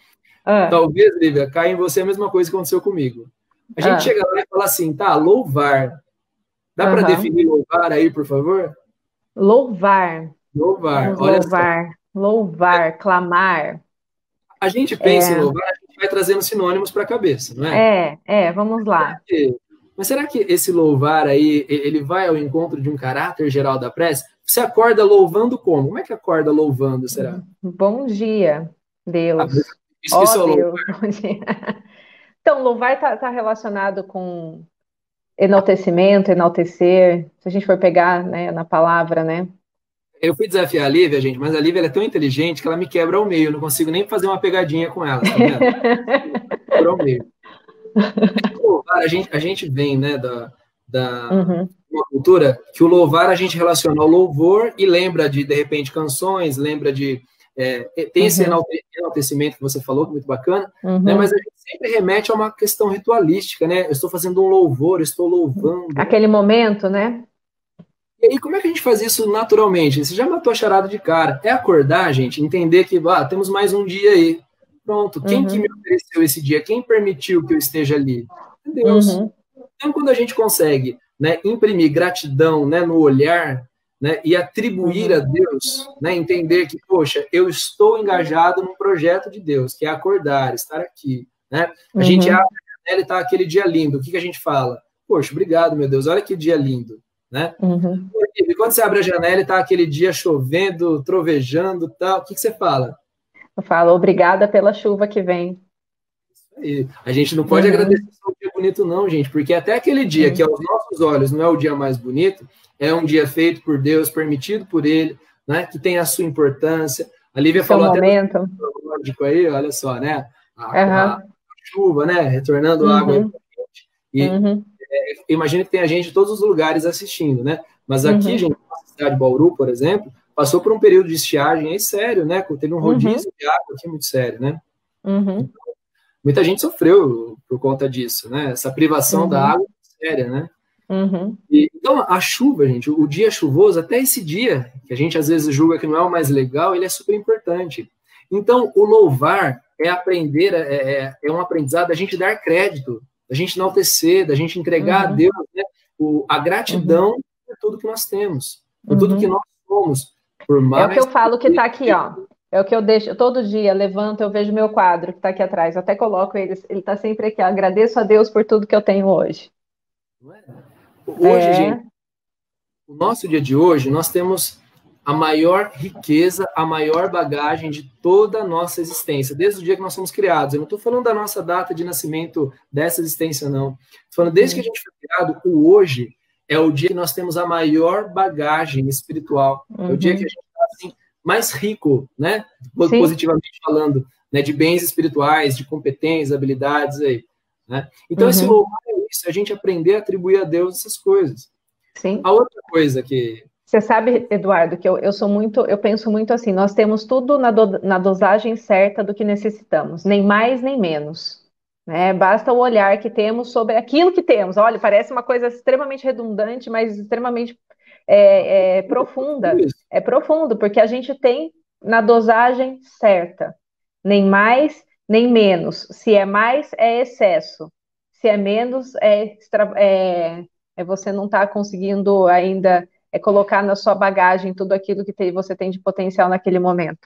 Talvez, Lívia, caia em você a mesma coisa que aconteceu comigo. A gente chega lá e fala assim, tá, louvar. Dá para definir louvar aí, por favor? Louvar. Louvar, Vamos olha louvar. só. Louvar, clamar. A gente pensa em louvar, a gente vai trazendo sinônimos para a cabeça, não é? Vamos lá. Mas será que esse louvar aí, ele vai ao encontro de um caráter geral da prece? Você acorda louvando como? Como é que acorda louvando, será? Bom dia, Deus. Isso é Deus, louvar. bom dia. Então, louvar está relacionado com enaltecimento, enaltecer. Se a gente for pegar, né, na palavra, né? Eu fui desafiar a Lívia, gente, mas a Lívia é tão inteligente que ela me quebra ao meio. Eu não consigo nem fazer uma pegadinha com ela, tá vendo? Quebra ao meio. A gente vem, né, uma cultura que o louvar a gente relaciona ao louvor e lembra de repente, canções, lembra de... tem esse enaltecimento que você falou, que é muito bacana, né, mas a gente sempre remete a uma questão ritualística, né? Eu estou fazendo um louvor, eu estou louvando. Aquele momento, né? E aí, como é que a gente faz isso naturalmente? Você já matou a charada de cara. É acordar, gente, entender que temos mais um dia aí. Pronto, quem que me ofereceu esse dia? Quem permitiu que eu esteja ali? Deus. Então, quando a gente consegue, né, imprimir gratidão, né, no olhar, né, e atribuir a Deus, né, entender que, poxa, eu estou engajado num projeto de Deus, que é acordar, estar aqui. Né? A gente abre a janela e está aquele dia lindo. O que a gente fala? Poxa, obrigado, meu Deus, olha que dia lindo. Né? E quando você abre a janela e está aquele dia chovendo, trovejando, tal, o que você fala? Eu falo, obrigada pela chuva que vem. E a gente não pode agradecer só o dia bonito, não, gente, porque até aquele dia que aos nossos olhos não é o dia mais bonito, é um dia feito por Deus, permitido por Ele, né, que tem a sua importância. A Lívia falou até do lógico aí, olha só, né? A chuva, né? Retornando a água. E imagino que tem a gente de todos os lugares assistindo, né? Mas aqui, gente, na cidade de Bauru, por exemplo, passou por um período de estiagem aí sério, né? Teve um rodízio de água aqui muito sério, né? Muita gente sofreu por conta disso, né? Essa privação da água séria, né? Então, a chuva, gente, o dia chuvoso, até esse dia, que a gente às vezes julga que não é o mais legal, ele é super importante. Então, o louvar é aprender, é um aprendizado da gente dar crédito, da gente enaltecer, da gente entregar a Deus, né, a gratidão por tudo que nós temos, por tudo que nós somos. Por mais é o que eu falo que está aqui, ó. É o que eu deixo, todo dia levanto, eu vejo meu quadro que está aqui atrás, eu até coloco ele está sempre aqui, ó. Agradeço a Deus por tudo que eu tenho hoje. Hoje, gente, o nosso dia de hoje, nós temos a maior riqueza, a maior bagagem de toda a nossa existência, desde o dia que nós fomos criados. Eu não estou falando da nossa data de nascimento dessa existência, não. Estou falando desde que a gente foi criado, o hoje é o dia que nós temos a maior bagagem espiritual. É o dia que a gente está assim, mais rico, né? Positivamente falando, né? De bens espirituais, de competências, habilidades aí. Né? Então, esse louvar é isso, a gente aprender a atribuir a Deus essas coisas. Sim. A outra coisa que... Você sabe, Eduardo, que eu penso muito assim, nós temos tudo na dosagem certa do que necessitamos, nem mais nem menos. Né? Basta o olhar que temos sobre aquilo que temos. Olha, parece uma coisa extremamente redundante, mas extremamente profunda. É profundo, porque a gente tem na dosagem certa, nem mais nem menos. Se é mais, é excesso. Se é menos, você não está conseguindo ainda colocar na sua bagagem tudo aquilo que você tem de potencial naquele momento.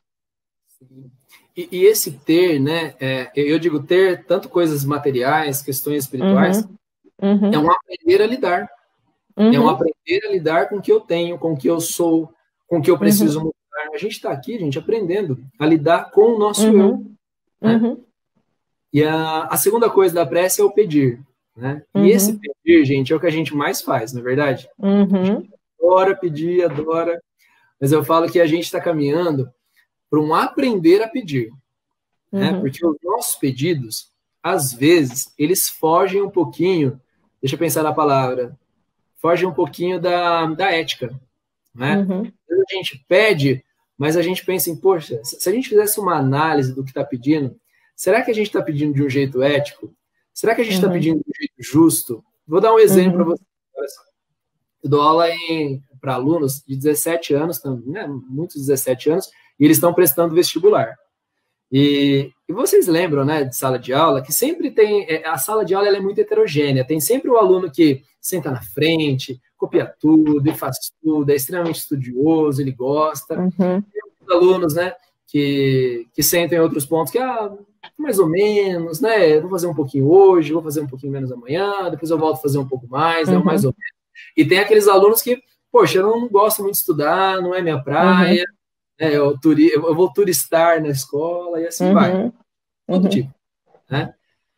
E esse ter, né? Eu digo ter tanto coisas materiais, questões espirituais, é um aprender a lidar. É um aprender a lidar com o que eu tenho, com o que eu sou, com o que eu preciso mudar. A gente está aqui, gente, aprendendo a lidar com o nosso eu. Né? E a segunda coisa da prece é o pedir. Né? E esse pedir, gente, é o que a gente mais faz, não é verdade? A gente adora pedir, adora. Mas eu falo que a gente está caminhando para um aprender a pedir. Né? Porque os nossos pedidos, às vezes, eles fogem um pouquinho, deixa eu pensar na palavra, fogem um pouquinho da ética. Né? A gente pede, mas a gente pensa em, poxa, se a gente fizesse uma análise do que está pedindo, será que a gente está pedindo de um jeito ético? Será que a gente está pedindo de um jeito justo? Vou dar um exemplo para vocês. Eu dou aula para alunos de 17 anos, né, muitos 17 anos, e eles estão prestando vestibular. E E vocês lembram, né, de sala de aula, que sempre tem, a sala de aula ela é muito heterogênea, tem sempre o aluno que senta na frente, copia tudo e faz tudo, é extremamente estudioso, ele gosta. Uhum. Tem outros alunos, né, que sentam em outros pontos, que, mais ou menos, né, vou fazer um pouquinho hoje, vou fazer um pouquinho menos amanhã, depois eu volto a fazer um pouco mais, Uhum. mais ou menos. E tem aqueles alunos que, poxa, eu não gosto muito de estudar, não é minha praia, eu vou turistar na escola e assim vai. Todo tipo, né?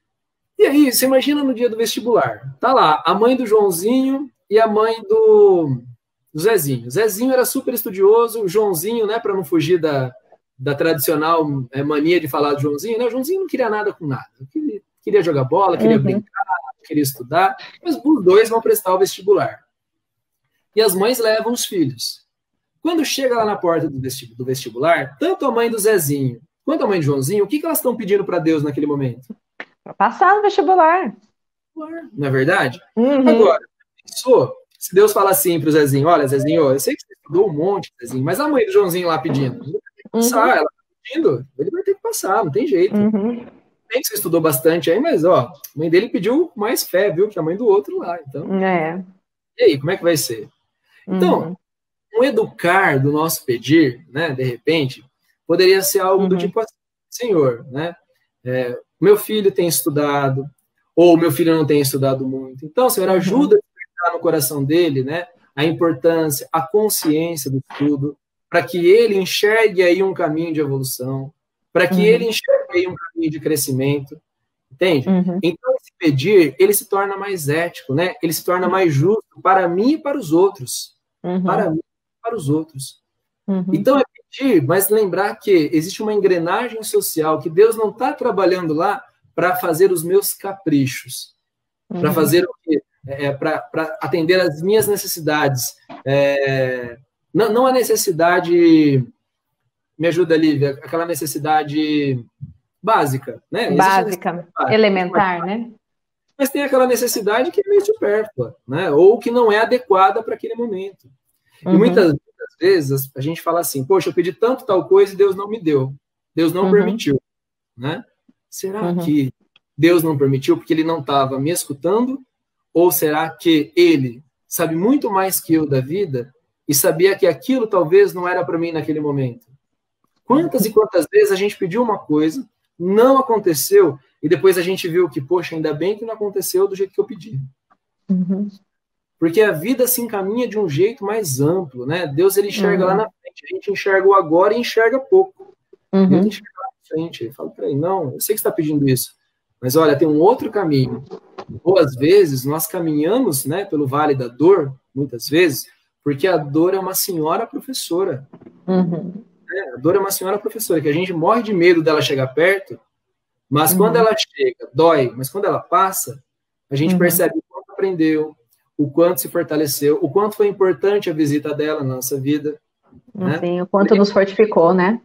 E aí, você imagina no dia do vestibular, tá lá a mãe do Joãozinho e a mãe do Zezinho. O Zezinho era super estudioso, o Joãozinho, né, para não fugir da tradicional mania de falar do Joãozinho, né, o Joãozinho não queria nada com nada. Queria jogar bola, queria brincar, queria estudar, mas os dois vão prestar o vestibular. E as mães levam os filhos. Quando chega lá na porta do vestibular, tanto a mãe do Zezinho quanto a mãe do Joãozinho, o que elas estão pedindo para Deus naquele momento? Para passar no vestibular. Não é verdade? Agora, se Deus fala assim para o Zezinho, olha, Zezinho, eu sei que você estudou um monte, Zezinho, mas a mãe do Joãozinho lá pedindo, ele vai ter que passar, ela tá pedindo, ele vai ter que passar, não tem jeito. Bem que você estudou bastante aí, mas, ó, a mãe dele pediu mais fé, viu, que a mãe do outro lá, então. E aí, como é que vai ser? Então, um educar do nosso pedir, né, de repente, poderia ser algo do tipo assim, Senhor, né, meu filho tem estudado, ou meu filho não tem estudado muito. Então, Senhor, ajuda a despertar no coração dele, né, a importância, a consciência do estudo, para que ele enxergue aí um caminho de evolução, para que ele enxergue aí um caminho de crescimento, entende? Então, esse pedir, ele se torna mais ético, né? Ele se torna mais justo para mim e para os outros. Para mim e para os outros. Então, é pedir, mas lembrar que existe uma engrenagem social, que Deus não está trabalhando lá para fazer os meus caprichos, para fazer o quê? Para atender as minhas necessidades. Não a necessidade, me ajuda, Lívia, aquela necessidade básica, né? Básica, elementar, né? Mas tem aquela necessidade que é meio supérflua, né? Ou que não é adequada para aquele momento. E muitas vezes a gente fala assim, poxa, eu pedi tanto tal coisa e Deus não me deu. Deus não permitiu, né? Será que Deus não permitiu porque ele não estava me escutando? Ou será que ele sabe muito mais que eu da vida e sabia que aquilo talvez não era para mim naquele momento? Quantas e quantas vezes a gente pediu uma coisa, não aconteceu, e depois a gente viu que, poxa, ainda bem que não aconteceu do jeito que eu pedi. Porque a vida se encaminha de um jeito mais amplo, né? Deus, ele enxerga lá na frente, a gente enxerga o agora e enxerga pouco. Deus enxerga lá na frente, ele fala para ele, não, eu sei que você está pedindo isso, mas olha, tem um outro caminho. Ou às vezes nós caminhamos, né, pelo vale da dor, muitas vezes, porque a dor é uma senhora professora. A dor é uma senhora professora, que a gente morre de medo dela chegar perto, mas quando ela chega, dói, mas quando ela passa, a gente percebe o quanto aprendeu, o quanto se fortaleceu, o quanto foi importante a visita dela na nossa vida. Né? Sim, o quanto nos fortificou, né?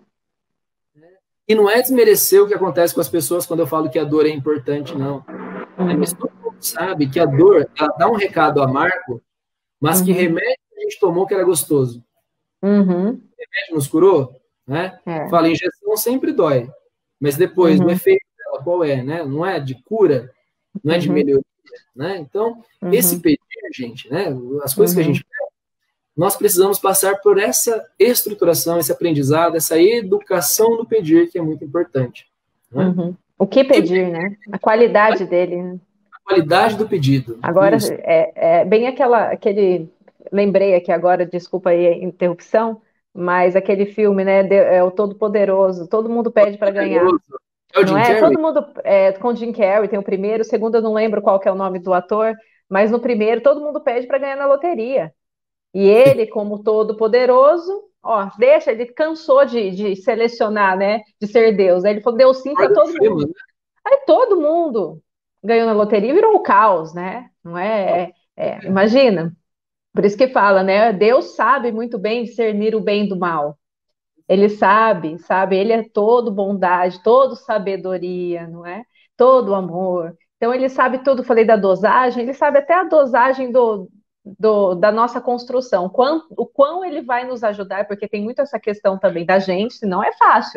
E não é desmerecer o que acontece com as pessoas quando eu falo que a dor é importante, não. Mas todo mundo sabe que a dor, ela dá um recado amargo, mas que remédio a gente tomou que era gostoso. Remédio nos curou, né? Fala, injeção sempre dói, mas depois, o efeito dela, qual é, né? Não é de cura, não é de melhoria, né? Então, esse pedir, gente, né? As coisas que a gente pede, nós precisamos passar por essa estruturação, esse aprendizado, essa educação do pedir, que é muito importante. Né? O que pedir, né? A qualidade dele. Né? A qualidade do pedido. Agora, é bem aquele... Lembrei aqui agora, desculpa aí a interrupção, mas aquele filme, né? É o Todo-Poderoso, todo mundo pede para ganhar. É o Jim Carrey? Todo mundo, com Jim Carrey, tem o primeiro, o segundo eu não lembro qual que é o nome do ator, mas no primeiro todo mundo pede para ganhar na loteria. E ele, como todo-poderoso, deixa, ele cansou de selecionar, né? De ser Deus. Aí ele falou, deu sim para todo mundo. Né? Aí todo mundo ganhou na loteria e virou o caos, né? Não é? Imagina. Por isso que fala, né? Deus sabe muito bem discernir o bem do mal. Ele sabe, ele é todo bondade, todo sabedoria, não é? Todo amor. Então ele sabe tudo, falei da dosagem, ele sabe até a dosagem da nossa construção, o quão ele vai nos ajudar, porque tem muito essa questão também da gente, não é fácil.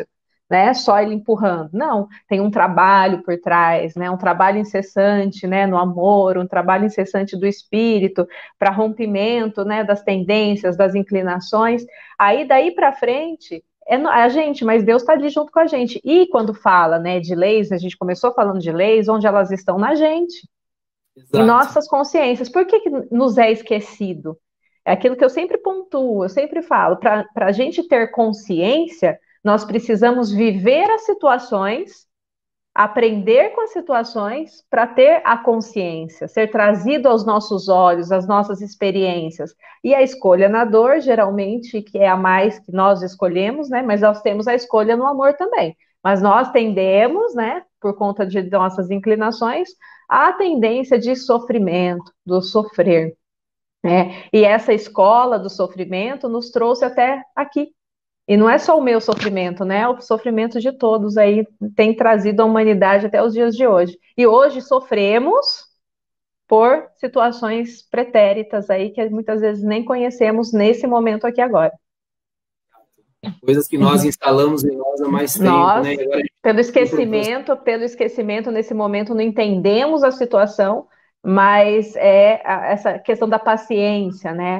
né? Só ele empurrando. Não, tem um trabalho por trás, né? Um trabalho incessante, né? No amor, um trabalho incessante do espírito para rompimento, né? Das tendências, das inclinações. Aí daí para frente é a gente, mas Deus está ali junto com a gente. E quando fala, né, de leis, a gente começou falando de leis, onde elas estão na gente, Exato. em nossas consciências. Por que nos é esquecido? É aquilo que eu sempre pontuo, eu sempre falo, para a gente ter consciência, nós precisamos viver as situações, aprender com as situações para ter a consciência, ser trazido aos nossos olhos, às nossas experiências. E a escolha na dor, geralmente, que é a mais que nós escolhemos, né? Mas nós temos a escolha no amor também. Mas nós tendemos, né, por conta de nossas inclinações, à tendência de sofrimento, do sofrer. Né? E essa escola do sofrimento nos trouxe até aqui. E não é só o meu sofrimento, né? O sofrimento de todos aí tem trazido a humanidade até os dias de hoje. E hoje sofremos por situações pretéritas aí que muitas vezes nem conhecemos nesse momento aqui agora. Coisas que nós instalamos em nós há mais tempo, nós, né? Agora pelo esquecimento, nesse momento não entendemos a situação, mas é essa questão da paciência, né?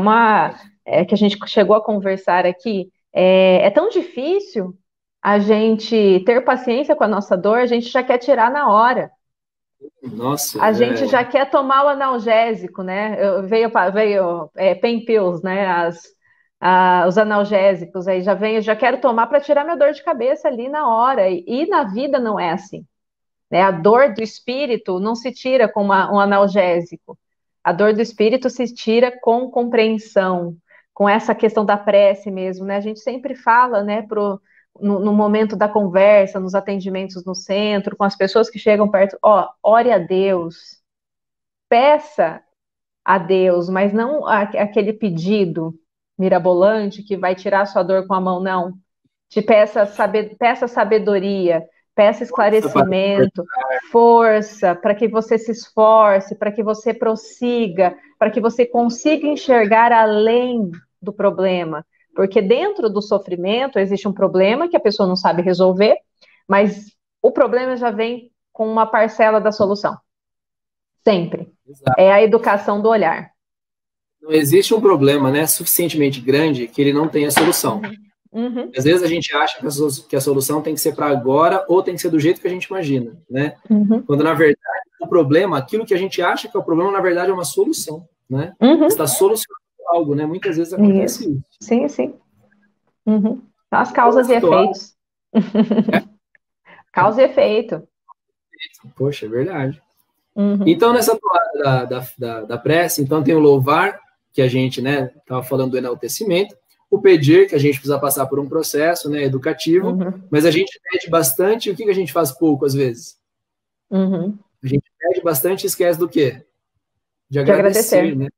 Que a gente chegou a conversar aqui. É tão difícil a gente ter paciência com a nossa dor, a gente já quer tirar na hora. Nossa, a gente já quer tomar o analgésico, né? Veio pain pills, né? Os analgésicos aí já quero tomar para tirar minha dor de cabeça ali na hora. E na vida não é assim. Né? A dor do espírito não se tira com um analgésico. A dor do espírito se tira com compreensão, com essa questão da prece mesmo, né? A gente sempre fala, né, no momento da conversa, nos atendimentos no centro, com as pessoas que chegam perto, ore a Deus, peça a Deus, mas não aquele pedido mirabolante que vai tirar a sua dor com a mão, não. Peça sabedoria, peça esclarecimento, força, para que você se esforce, para que você prossiga, para que você consiga enxergar além do problema. Porque dentro do sofrimento existe um problema que a pessoa não sabe resolver, mas o problema já vem com uma parcela da solução. Sempre. Exato. É a educação do olhar. Não existe um problema, né, suficientemente grande que ele não tenha solução. Uhum. Às vezes a gente acha que a solução tem que ser para agora ou tem que ser do jeito que a gente imagina, né? Uhum. Quando, na verdade, o problema, aquilo que a gente acha que é o problema, na verdade, é uma solução, né? Uhum. Está solucionando algo, né? Muitas vezes acontece isso. Sim, sim. Uhum. As causas e efeitos. Causa e efeito. Poxa, é verdade. Uhum. Então, nessa toada da prece, então tem o louvar, que a gente, né, estava falando do enaltecimento, o pedir, que a gente precisa passar por um processo, né, educativo, mas a gente pede bastante, e o que a gente faz pouco, às vezes? A gente pede bastante e esquece do quê? De agradecer. Né?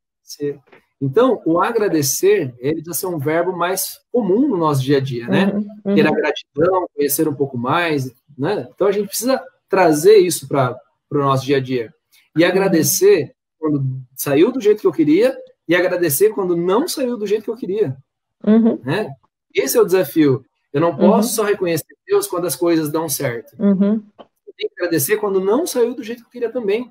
Então, o agradecer, ele precisa ser um verbo mais comum no nosso dia a dia, né? Ter a gratidão, conhecer um pouco mais, né? Então, a gente precisa trazer isso para o nosso dia a dia. E agradecer quando saiu do jeito que eu queria, e agradecer quando não saiu do jeito que eu queria. Né? Esse é o desafio. Eu não posso só reconhecer Deus quando as coisas dão certo. Eu tenho que agradecer quando não saiu do jeito que eu queria também.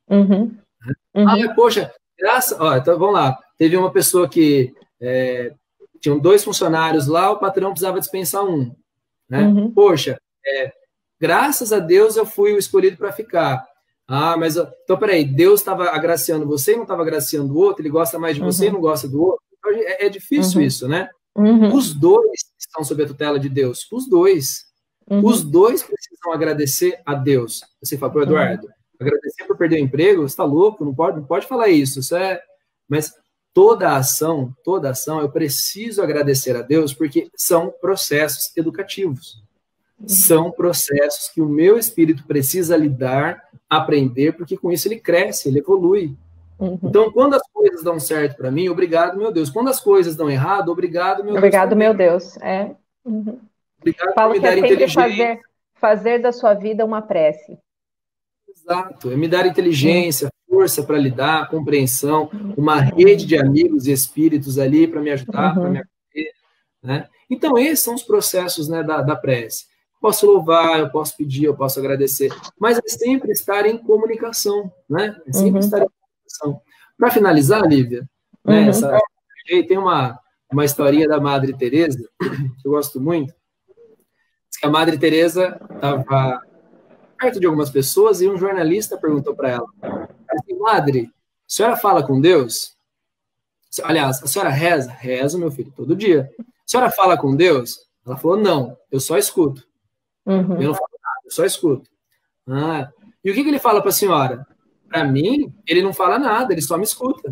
Poxa, então vamos lá. Teve uma pessoa que tinham 2 funcionários lá, o patrão precisava dispensar um. Né? Poxa, graças a Deus eu fui o escolhido para ficar. Mas então peraí, Deus estava agraciando você e não estava agraciando o outro, ele gosta mais de você e não gosta do outro. Então, é difícil isso, né? Os dois estão sob a tutela de Deus, os dois. Os dois precisam agradecer a Deus. Você fala, Eduardo, agradecer por perder o emprego, você está louco, não pode falar isso. Mas toda ação, eu preciso agradecer a Deus porque são processos educativos. São processos que o meu espírito precisa lidar, aprender, porque com isso ele cresce, ele evolui. Então, quando as coisas dão certo para mim, obrigado, meu Deus. Quando as coisas dão errado, obrigado, meu Deus. Obrigado, meu Deus. Obrigado por me dar inteligência. Fazer da sua vida uma prece. Exato. É me dar inteligência, força para lidar, compreensão, uma rede de amigos e espíritos ali para me ajudar, para me acolher, né? Então, esses são os processos, né, da prece. Posso louvar, eu posso pedir, eu posso agradecer, mas é sempre estar em comunicação, né? É sempre estar em comunicação. Para finalizar, Lívia, né, tem uma historinha da Madre Teresa, que eu gosto muito. Diz que a Madre Teresa estava perto de algumas pessoas e um jornalista perguntou para ela, assim, Madre, a senhora fala com Deus? Aliás, a senhora reza? Rezo, meu filho, todo dia. A senhora fala com Deus? Ela falou, não, eu só escuto. Eu não falo nada, eu só escuto. Ah, e o que ele fala para a senhora? Para mim, ele não fala nada, ele só me escuta.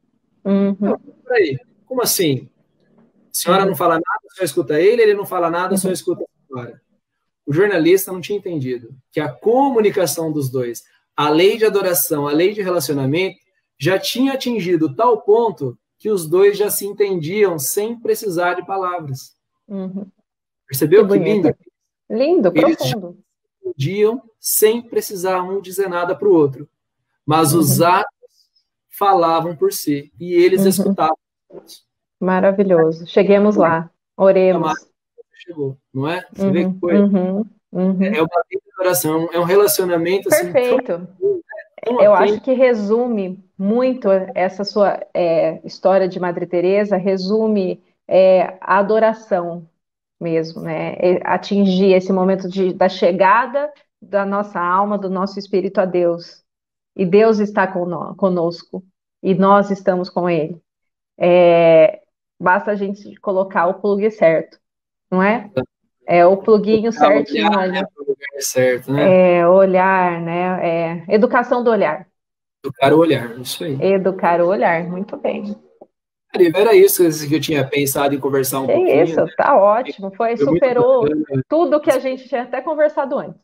Peraí, como assim? A senhora não fala nada, só escuta ele não fala nada, só escuta a senhora. O jornalista não tinha entendido que a comunicação dos dois, a lei de adoração, a lei de relacionamento, já tinha atingido tal ponto que os dois já se entendiam sem precisar de palavras. Percebeu que lindo? Lindo, Eles profundo. se entendiam sem precisar um dizer nada para o outro. Mas os atos falavam por si e eles escutavam. Maravilhoso. Cheguemos lá. Oremos. Chegou, não é? Você vê que coisa? É uma lei de adoração, é um relacionamento assim. Perfeito. Eu acho que resume muito essa sua história de Madre Teresa, resume a adoração mesmo, né? Atingir esse momento da chegada da nossa alma, do nosso espírito a Deus. E Deus está conosco e nós estamos com Ele. Basta a gente colocar o plug certo, não é? É o pluguinho certinho ali. Certo, né? Olhar, né? Educação do olhar. Educar o olhar, isso aí. Educar o olhar, muito bem. Era isso que eu tinha pensado em conversar um pouquinho. Isso, né? Tá ótimo. Superou tudo que a gente tinha até conversado antes.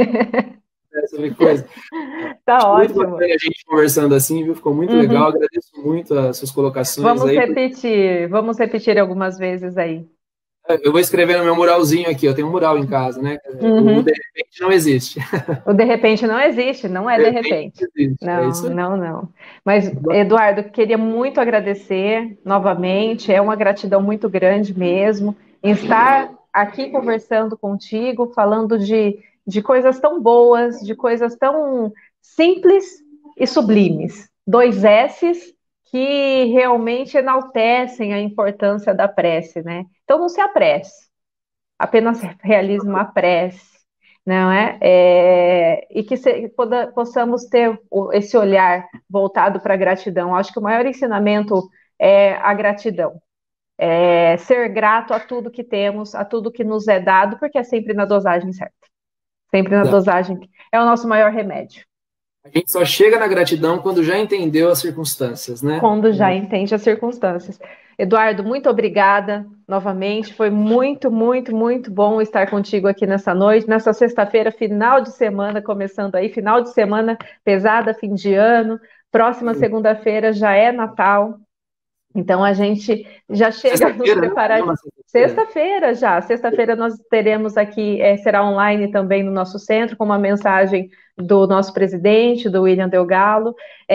Essa coisa. Tá ótimo. Muito bacana a gente conversando assim, viu? Ficou muito legal. Agradeço muito as suas colocações. Vamos repetir algumas vezes aí. Eu vou escrever no meu muralzinho aqui. Eu tenho um mural em casa, né? O de repente não existe. O de repente não existe, não é de repente. Não. Mas, Eduardo, queria muito agradecer novamente. É uma gratidão muito grande mesmo em estar aqui conversando contigo, falando de coisas tão boas, de coisas tão simples e sublimes. 2 S's que realmente enaltecem a importância da prece, né? Então não se apresse, apenas realize uma prece, não é? E que possamos ter esse olhar voltado para a gratidão. Acho que o maior ensinamento é a gratidão. Ser grato a tudo que temos, a tudo que nos é dado, porque é sempre na dosagem certa. Sempre na dosagem. É o nosso maior remédio. A gente só chega na gratidão quando já entendeu as circunstâncias, né? Quando já entende as circunstâncias. Eduardo, muito obrigada novamente. Foi muito, muito, muito bom estar contigo aqui nessa noite, nessa sexta-feira, final de semana, começando aí, final de semana pesada, fim de ano. Próxima segunda-feira já é Natal. Então a gente já chega nos preparar. Sexta-feira já. Sexta-feira nós teremos aqui, será online também no nosso centro, com uma mensagem do nosso presidente, do William Delgado.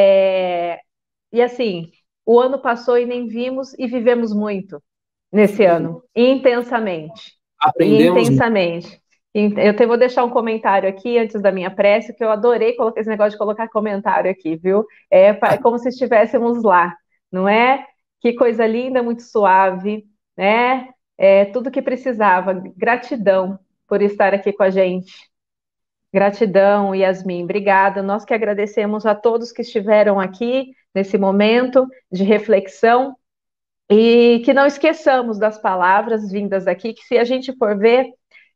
E assim, o ano passou e nem vimos e vivemos muito nesse ano, intensamente. Aprendemos. Intensamente. Vou deixar um comentário aqui antes da minha prece, que eu adorei colocar esse negócio de colocar comentário aqui, viu? É como se estivéssemos lá, não é? Que coisa linda, muito suave, né? Tudo que precisava. Gratidão por estar aqui com a gente. Gratidão, Yasmin. Obrigada. Nós que agradecemos a todos que estiveram aqui nesse momento de reflexão e que não esqueçamos das palavras vindas aqui, que se a gente for ver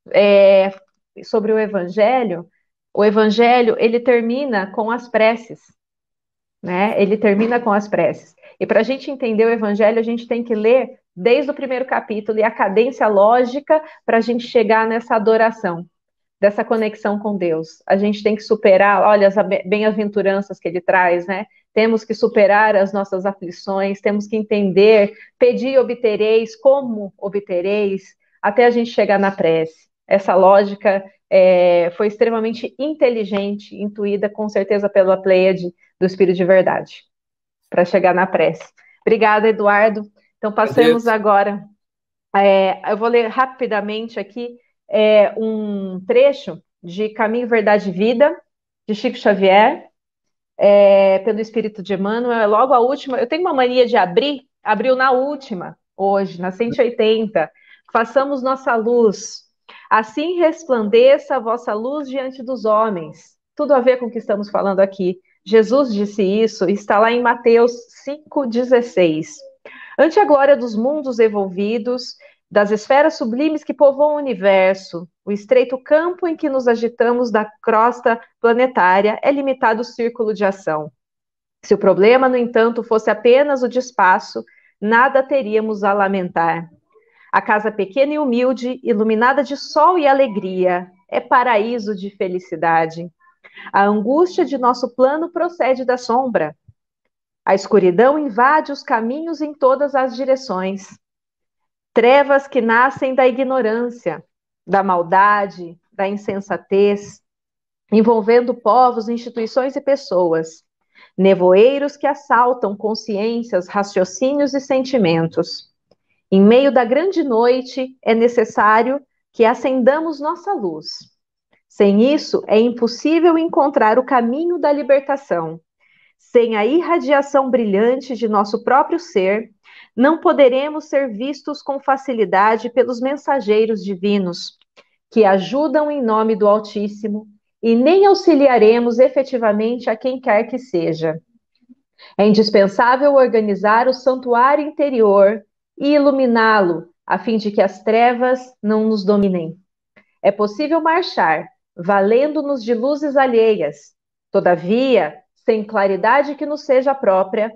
sobre o Evangelho ele termina com as preces, né? Ele termina com as preces. E para a gente entender o Evangelho, a gente tem que ler desde o primeiro capítulo e a cadência lógica para a gente chegar nessa adoração, dessa conexão com Deus. A gente tem que superar, olha, as bem-aventuranças que ele traz, né? Temos que superar as nossas aflições, temos que entender, pedir e obtereis, como obtereis, até a gente chegar na prece. Essa lógica foi extremamente inteligente, intuída com certeza pela Pleiade do Espírito de Verdade, para chegar na prece. Obrigada, Eduardo. Então, passemos agora Eu vou ler rapidamente aqui um trecho de Caminho, Verdade e Vida, de Chico Xavier, pelo Espírito de Emmanuel. É logo a última. Eu tenho uma mania de abriu na última, hoje, na 180. Façamos nossa luz. Assim resplandeça a vossa luz diante dos homens. Tudo a ver com o que estamos falando aqui. Jesus disse isso, está lá em Mateus 5,16. Ante a glória dos mundos evolvidos, das esferas sublimes que povoam o universo, o estreito campo em que nos agitamos da crosta planetária é limitado o círculo de ação. Se o problema, no entanto, fosse apenas o de espaço, nada teríamos a lamentar. A casa pequena e humilde, iluminada de sol e alegria, é paraíso de felicidade. A angústia de nosso plano procede da sombra. A escuridão invade os caminhos em todas as direções. Trevas que nascem da ignorância, da maldade, da insensatez, envolvendo povos, instituições e pessoas. Nevoeiros que assaltam consciências, raciocínios e sentimentos. Em meio da grande noite, é necessário que acendamos nossa luz. Sem isso, é impossível encontrar o caminho da libertação. Sem a irradiação brilhante de nosso próprio ser, não poderemos ser vistos com facilidade pelos mensageiros divinos, que ajudam em nome do Altíssimo, e nem auxiliaremos efetivamente a quem quer que seja. É indispensável organizar o santuário interior e iluminá-lo, a fim de que as trevas não nos dominem. É possível marchar, valendo-nos de luzes alheias. Todavia, sem claridade que nos seja própria,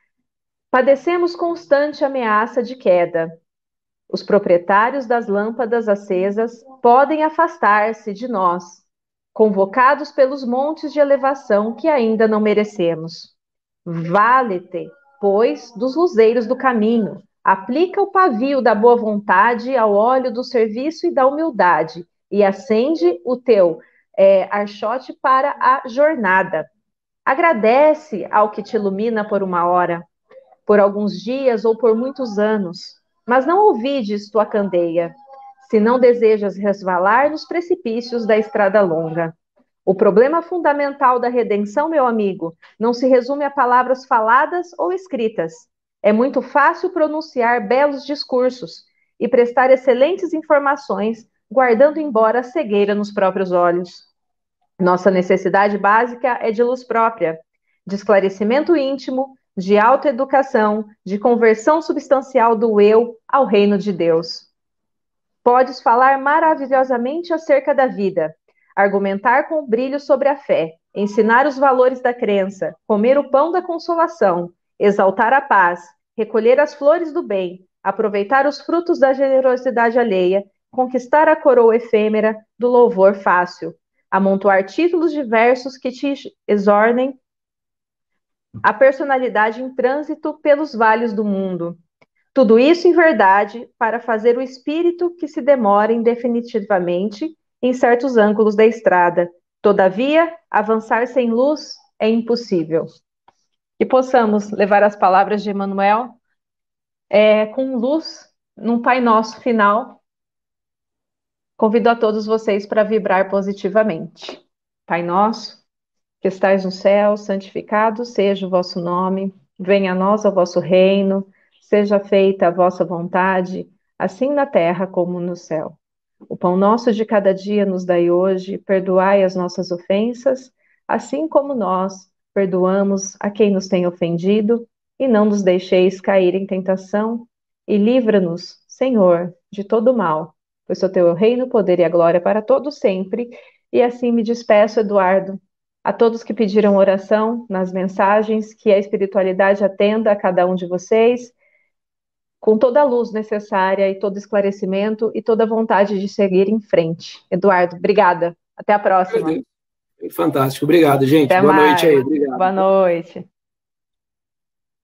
padecemos constante ameaça de queda. Os proprietários das lâmpadas acesas podem afastar-se de nós, convocados pelos montes de elevação que ainda não merecemos. Vale-te, pois, dos luzeiros do caminho. Aplica o pavio da boa vontade ao óleo do serviço e da humildade, e acende o teu archote para a jornada. Agradece ao que te ilumina por uma hora, por alguns dias ou por muitos anos, mas não ouvides tua candeia, se não desejas resvalar nos precipícios da estrada longa. O problema fundamental da redenção, meu amigo, não se resume a palavras faladas ou escritas. É muito fácil pronunciar belos discursos e prestar excelentes informações, guardando embora a cegueira nos próprios olhos. Nossa necessidade básica é de luz própria, de esclarecimento íntimo, de autoeducação, de conversão substancial do eu ao reino de Deus. Podes falar maravilhosamente acerca da vida, argumentar com brilho sobre a fé, ensinar os valores da crença, comer o pão da consolação, exaltar a paz, recolher as flores do bem, aproveitar os frutos da generosidade alheia, conquistar a coroa efêmera do louvor fácil, amontoar títulos diversos que te exornem a personalidade em trânsito pelos vales do mundo. Tudo isso, em verdade, para fazer o espírito que se demorem definitivamente em certos ângulos da estrada. Todavia, avançar sem luz é impossível. Que possamos levar as palavras de Emmanuel com luz num Pai Nosso final. Convido a todos vocês para vibrar positivamente. Pai Nosso, que estais no céu, santificado seja o vosso nome, venha a nós o vosso reino, seja feita a vossa vontade, assim na terra como no céu. O pão nosso de cada dia nos dai hoje, perdoai as nossas ofensas, assim como nós perdoamos a quem nos tem ofendido, e não nos deixeis cair em tentação, e livra-nos, Senhor, de todo mal, pois o teu é o reino, o poder e a glória para todos sempre. E assim me despeço, Eduardo, a todos que pediram oração nas mensagens, que a espiritualidade atenda a cada um de vocês, com toda a luz necessária e todo esclarecimento e toda a vontade de seguir em frente. Eduardo, obrigada. Até a próxima. Fantástico. Obrigado, gente. Até Boa mais. noite aí. Obrigado. Boa noite.